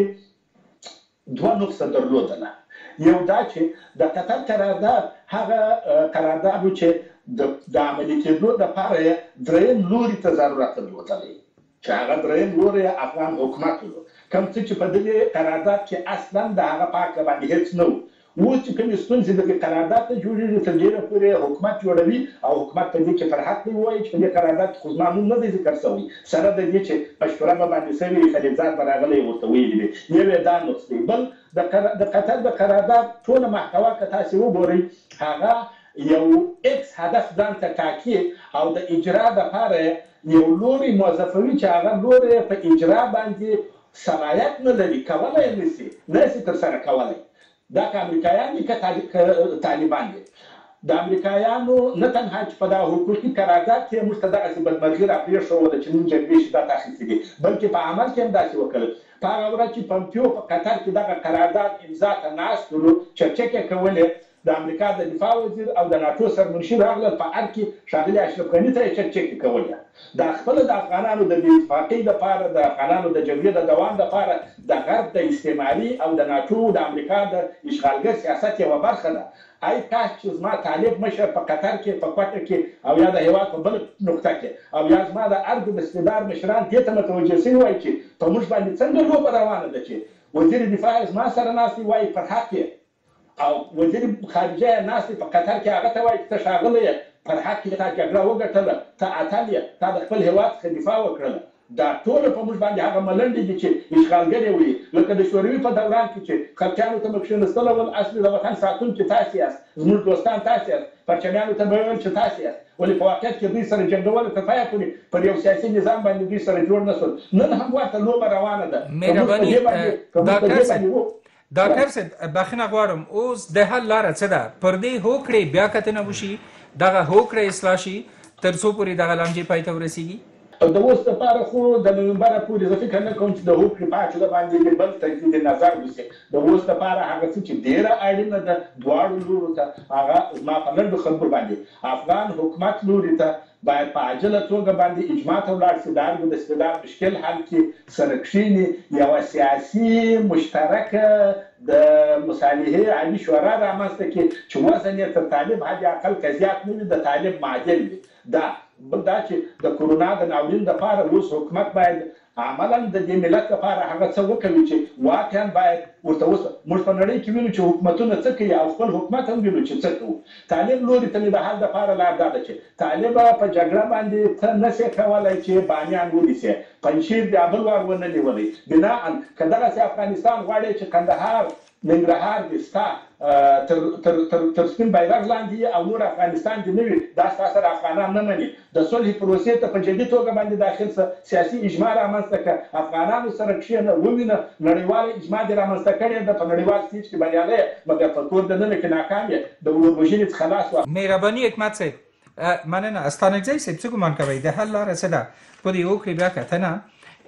باندې دوه نقصه درلودله. یو دا چې د قطر قرارداد هغه قرارداد و چې د عملي کېدو دپاره یې درېیم لوري ته ضرورت درلودلی، چې هغه درېیم لوری افغان حکومت و. کوم څه چې په دې قرارداد کې اصلا د هغه په هکله باندې هېڅ نه و. اوس چې کومې ستونزې دغې قرارداد ته جوړېږي تر ډېره پورې حکومت جوړوي او حکومت په دې کې پر حق دی ووایي چې په دې قرارداد کې خو زما نوم نه دی ذکر شوی، سره د دې چې په شوره به باندې شوي خلیلزاد به راغلی ورته ویلي وي. یو یې دا نقص دی. بل د قطر د قرارداد ټوله محتوا که تاسې وګورئ، هغه یو اکس هدف ځان ته ټاکي او د اجرا دپاره یو لوری موظفوي چې هغه لوری په اجرا باندې صلاحیت نه لري، کولی یې نشي نشي ترسره کولی. دا که امریکایان دي که طالبان دي. د امریکایانو نه تنها چې په دا حقوقي قرارداد کې موږ ته دغسې بدمرغي راپرېښوده چې نن جګړې شدت اخیستې دي، بلکې په عمل کې هم داسې وکړل. په هغه ورځ چې پمپیو په قطر کې دغه قرارداد امضا ته ناست ولو، چکچکې کولې، د امریکا د دفاع وزیر او د ناټو سرمنشي راغلل په ار کې ښاغلي اشرف غني ته یې چکچکې کولې. دا خپله د افغانانو د بې اتفاقۍ دپاره، د افغانانو د جګړې د دوام دپاره د غرب د استعماري او د ناټو د امریکا د اشغالګر سیاست یوه برخه ده. ای کاش چې زما طالب مشر په قطر کې، په کوټه کې او یا د هېواد په بله نقطه کې او یا زما د ارګ بستدار مشران دې ته متوجه شوي وای چې په موږ باندې څنګه لوبه روانه ده، چې وزیر دفاع زما سره ناست وایي پر حق یې، او وزیر خارجه یې ناست په قطر کې هغه ته وایي چې ته ښاغلی یې، پر حق یې تا جګړه وګټله، ته اتل یې، تا د خپل هېواد څخه دفاع وکړله. دا ټوله په موږ باندې هغه ملنډې دي چې اشغالګر یې وایي، لکه د شوروي په دوران کې چې خلقیانو ته به کښېنستلی ول، اصلي د وطن ساتونکي تاسې یاست، زموږ دوستان تاسې یاست، پرچمیانو ته به یې ویل چې تاسې یاست، ولې په واقعیت کې دوی سره جنګول تر پایه پورې پر یو سیاسي نظام باندې دوی سره جوړ نه شول. نن هم ورته لوبه روانه ده. مهرباني ډاکټر صاحب، بخښنه غواړم، اوس د حل لاره څه ده؟ پر دې هوکړې بیا کتنه وشي، دغه هوکړه اصلاح شي تر څو پورې دغه لانجې پای ته ورسیږي؟ د اوس دپاره خو د نومبره پورې زه فکر نه کوم چې د هوکړې په هکله باندې بل تجدید نظر وشي. د اوس دپاره هغه څه چې ډېره اړینه ده دواړو لورو ته، هغه زما په لنډو خبرو باندې افغان حکومت لوري ته باید په عاجله توګه باندې اجماع ته ولاړ شي، د ارګ د استبداد مشکل حل کړي، سره کښېني، یوه سیاسي مشترکه د مصالحې عالي شورا رامنځته کړي چې وزن یې تر طالب حد اقل که زیات نه وي، د طالب معادل وي. دا بل دا چې د کرونا د ناورین دپاره اوس حکومت باید عملا د دې ملت لپاره هغه څه وکوي چې واقعا باید ورته اوس موږ په نړۍ کې وینو چې حکومتونه څه کوي او خپل حکومت هم وینو چې څه کوو. طالب لوري ته مې د حل دپاره لار دا ده چې طالبه په جګړه باندې ته نشې کولی چې بانیان ونیسې، پنجشیر د بل وار ونه نیولی. بناء که دغسې افغانستان غواړي چې کندهار ننګرهار دې ستا تر سپین بیرغ لاندې او نور افغانستان دې نه وي، دا ستا سره افغانان نه مني. د صلحې پروسې ته په جدي توګه باندې داخل شه، سیاسي اجماع رامنځته کړه، افغانانو سره کښېنه، ووینه، نړیواله اجماع دې رامنځته کړې ده، په نړیوال سټیج کې بریالی یې، مګر په کور دننه کې ناکام یې، د وژنې څخه لاس واخله. مهرباني حکمت صاحب، مننه. استانکزی صاحب څه ګمان کوئ د حل لاره څه ده په دې هوکړې بیا کتنه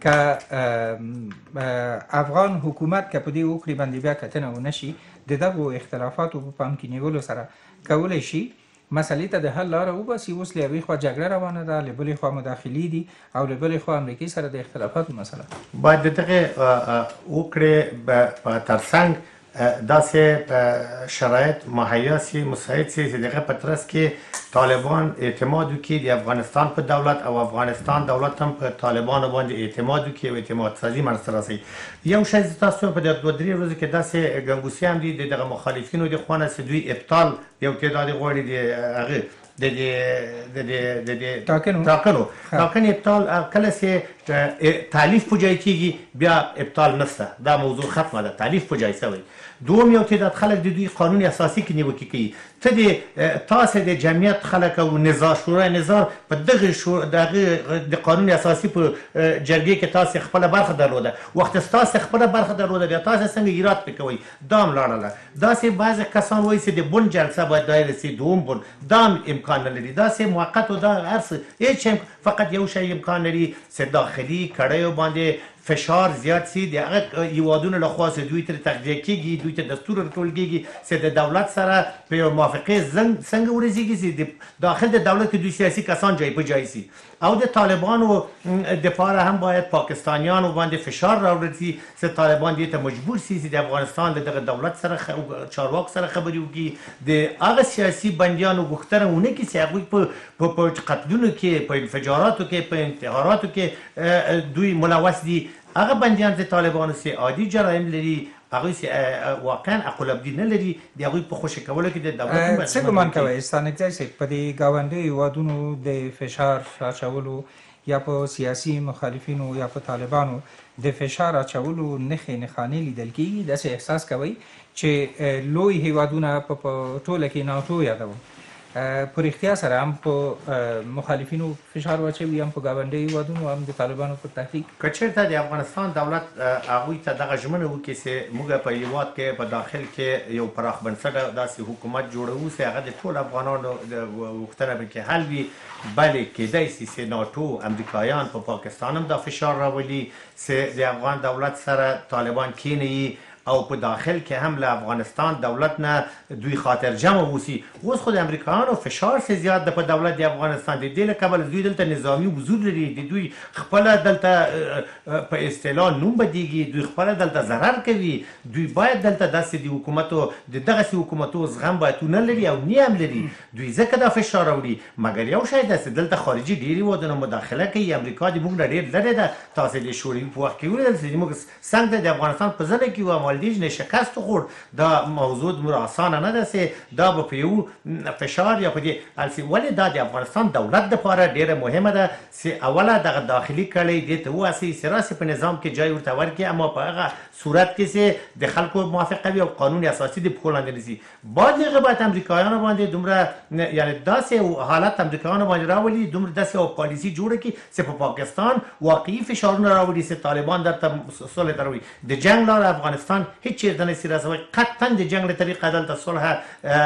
که افغان حکومت که په دې هوکړې باندې بیا کتنه ونه شي، د دغو اختلافاتو په پام کې نیولو سره کولی شي مسلې ته د حل لاره وباسي؟ اوس له یوې خوا جګړه روانه ده، له بلې خوا مداخلې دي او له بلې خوا امریکې سره د اختلافاتو مسله. باید د دغې هوکړې په ترڅنګ داسې شرایط مهیا سي، مساعد سي چې دغه په ترڅ کې طالبان اعتماد وکړي د افغانستان په دولت او افغانستان دولت هم په طالبانو باندې اعتماد وکړي او اعتماد سازي منځته راسي. یو شی چې تاسو په دغه دوه درې ورځو کې داسې ګنګوسیان دي د دغه مخالفینو د خوا نه چې دوی ابطال یو تعداد غواړي د هغه د د د ټاکنو ټاکنو ټاکنې ابطال کله چې تالیف په جای کېږي بیا ابطال نشته، دا موضوع ختمه ده، تالیف په جای شوی. دوم یو تعداد خلک د دوی قانون اساسي کې نیوکې کوي. ته د تاسې د جمعیت خلک او نظار شورای نظار په دغه دغه د قانون اساسي په جرګې کې تاسې خپله برخه درلوده، وخت تاسې خپله برخه درلوده بیا تاسې څنګه ایراد پرې کوئ؟ دا هم لاړله. داسې بعضې کسان وایي چې د بن جلسه باید دایره سي، دوم بن دا هم امکان نه لري. داسې موقت و دا هر څه هېڅ فقط یو شی امکان لري چې داخلي کړیو باندې فشار زیات سي، د هغه هیوادونو لخوا چې دوی ترې تغذیه کېږي، دوی ته دستور ورکول کېږي چې د دولت سره په یو موافقې څنګه ورسېږي چې د داخل د دولت کې دوی سیاسي کسان جای په جای سي. او د طالبانو دپاره هم باید پاکستانیانو باندې فشار راوړل سي چې طالبان دې ته مجبور سي چې د افغانستان له دغه دولت سره چارواکو سره خبرې وکړي، د هغه سیاسي بندیانو غوښتنه ونه کړي چې هغوی په قتلونو کې، په انفجاراتو کې، په انتحاراتو کې دوی ملوث دي. هغه بندیان چې طالبانو سي عادي جرایم لري، هغوی چې واقعا عقل ابدي نه لري، د هغوی په خوشي کولو کې د دولت څه ګمان کوئ ستانکزی صاحب په دې ګاونډیو هیوادونو د فشار اچولو یا په سیاسي مخالفینو یا په طالبانو د فشار اچولو نښې نښانې لیدل کېږي؟ داسې احساس کوئ چې لوی هیوادونه په ټوله کې ناټو یادوم په رښتیا سره هم په مخالفینو فشار واچوي، هم په ګاونډیو هیوادونو هم د طالبانو پر تحقیق؟ که چېرته د افغانستان دولت هغوی ته دغه ژمنه وکړي چې موږ په هیواد کې په داخل کې یو پراخ بنسټه داسې حکومت جوړوو چې هغه د ټولو افغانانو غوښتنه پکې حل وي، بلې کېدی سي چې ناټو امریکایان په پاکستان هم دا فشار راولي چې د افغان دولت سره طالبان کېنوي او په داخل کې هم له افغانستان دولت نه دوی خاطر جمع وسی. اوس خو د امریکایانو فشار سي زیات ده په دولت د افغانستان، د دې له کبله دوی دلته نظامي حضور لري، د دوی خپله دلته په اصطلاح نوم بدیږي، دوی خپله دلته ضرر کوي. دوی باید دلته داسې د حکومتو د دغسې حکومتو زغم باید ونه لري او نه هم لري. دوی ځکه دا فشار راوړي. مګر یو شی ده چې دلته خارجي ډېر هېوادونه مداخله کوي. امریکا د موږ نه ډېر لرې ده. تاسې د شوروي په وخت کې ولیدل چې موږ څنګه د افغانستان په زنه کې وو، مالدیج نه شکست خورد. دا موضوع دومره اسانه نه ده چې دا به په یو فشار یا په دې السي. ولې دا د افغانستان دولت دپاره ډېره مهمه ده چې اوله دغه داخلي کړۍ دې ته وواسي چې راسې په نظام کې جای ورته ورکړي، اما په هغه صورت کې چې د خلکو موافقه وي او قانون اساسي د پښو لاندې نیسي. بعد د هغه باید امریکایانو باندې دومره یعنې داسې حالت امریکایانو باندې راولي، دومره داسې یو پالیسي جوړه کړي چې په پاکستان واقعي فشارونه راوړي چې طالبان درته صلح ته راوړي. د جنګ لاره افغانستان هیڅ چېرته نشي رسولی. قطعا د جنګ له طریقه دلته صلح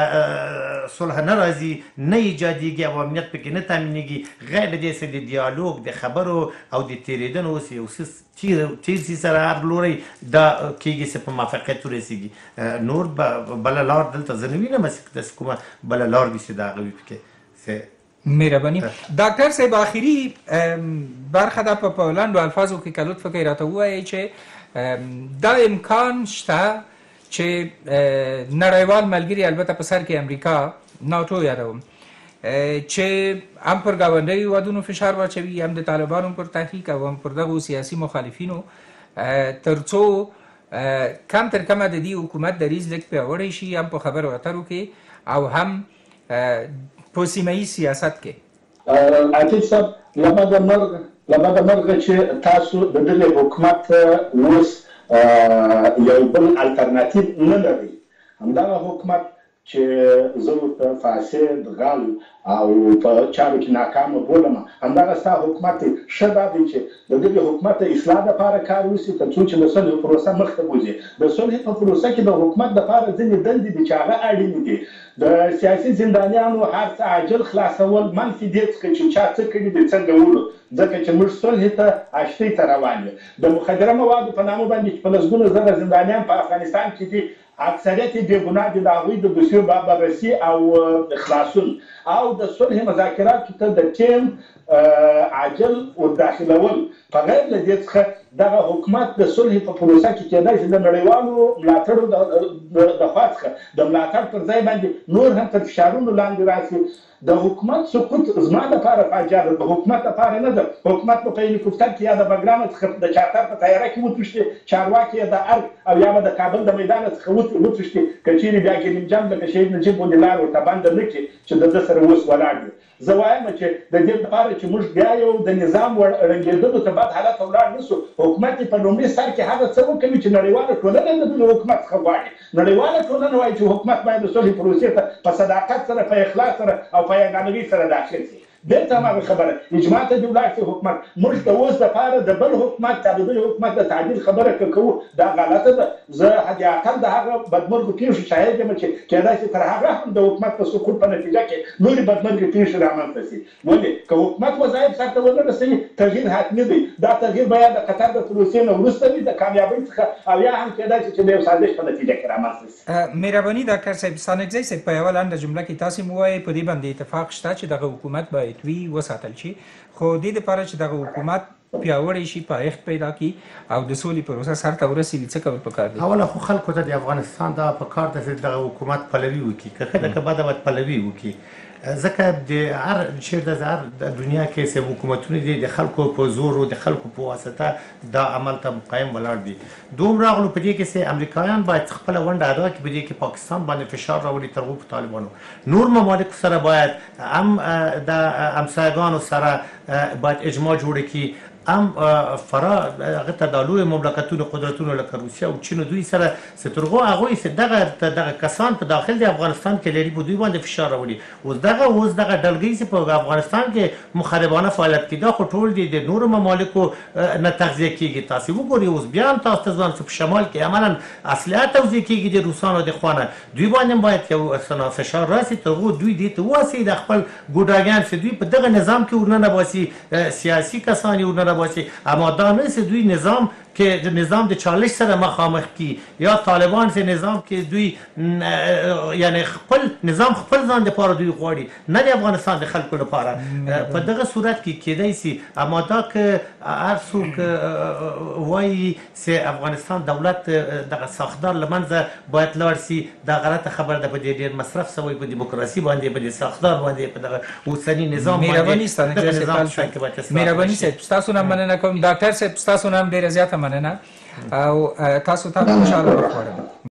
صلح نه راځي، نه ایجادېږي او امنیت پکې نه تامینېږي، غیر له دې چې د دیالوګ د خبرو او د تېرېدنو اوس یو څه تیر سي سره هر لوری دا کېږي چې په موافقت ورسېږي. نور بله لار دلته زه نه وینم چې داسې کومه بله لار وي چې د هغه وي پکې. مهرباني ډاکټر صاحب، آخري برخه ده په لنډو الفاظو کې که لطف کوئ راته ووایئ چې دا امکان شته چې نړیوال ملګري البته په سر کې امریکا ناټو یادوم چې هم پر ګاونډیو هیوادونو فشار واچوي، هم د طالبانو پر تحقیق او هم پر دغو سیاسي مخالفینو، تر څو کم تر کمه د دې حکومت دریځ لږ پیاوړی شي، هم په خبرو اترو کې او هم په سیمه ییز سیاست کې. عتیق صاحب، له بده مرګه له بده مرګه چې تاسو د دغه حکومت اوس یو بل الټرناتیو نه لري، همدغه حکومت چې زه ورته فاسد، غل او په چارو کې ناکامه بولم، همدغه ستا حکومت دی. ښه دا دی چې د دغې حکومت د اصلاح دپاره کار وشي تر څو چې د صلح پروسه مخته بوځي. د صلح په پروسه کې د حکومت دپاره ځینې دندې دي چې هغه اړینې دي. د سیاسي زندانیانو هر څه عاجل خلاصول، منفي دې څخه چې چا څه کړي دي څنګه وړو، ځکه چې موږ صلح ته اشتۍ ته روان یو. د مخدره موادو په نامه باندې چې په لسګونو زره زندانیان په افغانستان کې دي، اکثریت یې بې ګناه دي، د هغوی د دوسیو بررسي او خلاصون او د صلح مذاکراتو ته د ټیم عاجل وداخلول. په غیر له دې څخه دغه حکومت د صلح په پروسه کې کېدای شي د نړیوالو ملاتړو د خوا څخه د ملاتړ پر ځای باندې نور هم تر فشارونو لاندې راشي. د حکومت سقوط زما لپاره فاجعه ده، د حکومت لپاره نه ده. حکومت په هلیکوپټر کې یا د بګرام څخه د چارتر په طیاره کې وتښتي، چارواکي یې د ارګ او یا به د کابل د میدان څخه وتښتي، که چیرې بیا ګلیم لکه شهید نجیب غوندې لار ورته بنده نه کړي چې د ده سره اوس ولاړ وي. زه وایم چې د دې لپاره چې موږ بیا یو د نظام ړنګېدلو ته بد حالت ته ولاړ نه شو. حکومت په لومړي سر کې هغه څه وکوي چې نړیواله ټولنه د دې حکومت څخه غواړي. نړیواله ټولنه وایي چې حکومت باید د صلحې پروسې ته په صداقت سره، په اخلاص سره او په یګانګۍ سره داخل شي. بېرته هماغه خبره اجماع ته دې ولاړ شي حکومت. موږ د اوس دپاره د بل حکومت یا د بل حکومت د تعدیل خبره که کوو دا غلطه ده. زه حد اقل د هغه بدمرغو پېښو شاهد یم چې کېدای شي تر هغه هم د حکومت په سقوط په نتیجه کې نورې بدمرغې پېښې رامنځته شي. ولې که حکومت وظایف سرته ونه رسوي تغییر حتمي دی. دا تغییر باید د قطر د پروسې نه وروسته وي، د کامیابۍ څخه، او یا هم کېدای شي چې د یو سازش په نتیجه کې رامنځته شي. مهرباني ډاکټر صاحب، ستانکزی صاحب په یوه لنډه جمله کې تاسې مو ووایئ په دې باندې اتفاق شته چې دغه حکومت باید وي وساتل شي، خو دې دپاره چې دغه حکومت پیاوړی شي، پایښت پیدا کړي او د سولې پروسه سرته ورسېږي، څه کول پکار دي؟ اوله خو خلکو ته د افغانستان دا پکار ده چې دغه حکومت پلوي وکړي، که ښه ده که بده باید پلوي وکړي. ځکه د هر چېرته د هر دنیا کې چې حکومتونه دي د خلکو په زور او د خلکو په واسطه دا عمل ته قایم ولاړ دي. دوم راغلو په دې کې چې امریکایان باید خپله ونډه ادا کړي په دې کې پاکستان باندې فشار راوړي تر هغو په طالبانو. نور ممالکو سره باید هم د همسایګانو سره باید اجماع جوړه کړي، هم فرا هغه ته د لوی مملکتونو قدرتونو لکه روسیه او چین دوی سره چې تر هغو هغوی چې دغه دغه کسان په داخل د افغانستان کې لري په دوی باندې فشار راوړي. اوس دغه اوس دغه ډلګۍ چې په افغانستان کې مخربانه فعالیت کوي دا خو ټول دي د نورو ممالکو نه تغذیه کېږي. تاسې وګورئ اوس بیا هم تاسو ته ځوان چې په شمال کې عملا اصلحه توزیع کېږي د روسانو د خوا نه، دوی باندې باید یو فشار راسي تر هغو دوی دې ته وواسي د خپل ګوډاګیان چې دوی په دغه نظام کې ورننه باسي، سیاسي کسان یې ورننه باسي. اما دا نه چې دوی نظام که نظام د چالش سره مخامخ کی یا طالبان چې نظام کې دوی یعنی خپل نظام خپل ځان لپاره دوی غواړي، نه د افغانستان د خلکو لپاره. په دغه صورت کې کېدای شي اما دا که هر څوک وایي چې افغانستان دولت دغه ساختار له منځه باید لاړ شي، دا غلطه خبره ده. په دې ډېر مصرف شوی په دیموکراسي باندې، په دې ساختار باندې، په دغه اوسني نظام باندې. مهرباني صاحب ستاسو نه مننه کوم. ډاکټر صاحب ستاسو نه هم ډېره زیاته مننه او تاسو ته خوشحاله وغواړم.